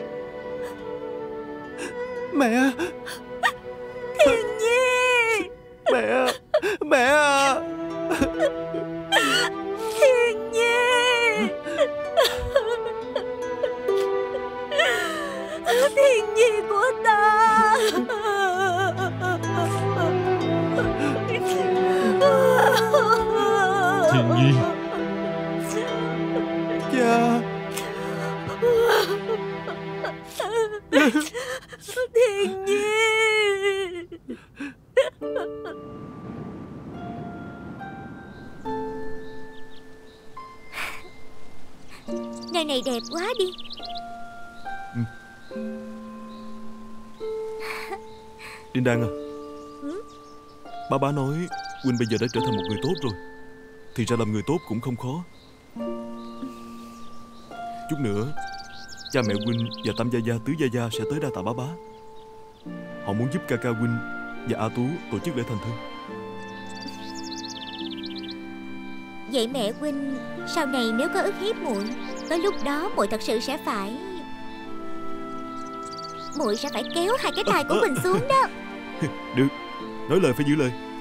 Mẹ! Thiên Nhi! Mẹ! Mẹ à! Thiên Nhi! Thiên Nhi của ta! Thiên Nhi! Cha! Thiên Nhi! Nơi này đẹp quá đi. Ừ. Đinh Đan à, ừ? Ba bá nói huynh bây giờ đã trở thành một người tốt rồi. Thì ra làm người tốt cũng không khó. Chút nữa cha mẹ huynh và Tam Gia Gia, Tứ Gia Gia sẽ tới đa tạ bá bá. Họ muốn giúp ca ca huynh và A Tú tổ chức lễ thành thân. Vậy mẹ huynh sau này nếu có ức hiếp muội, tới lúc đó muội thật sự sẽ phải muội sẽ phải kéo hai cái tai của mình xuống đó. Được, nói lời phải giữ lời.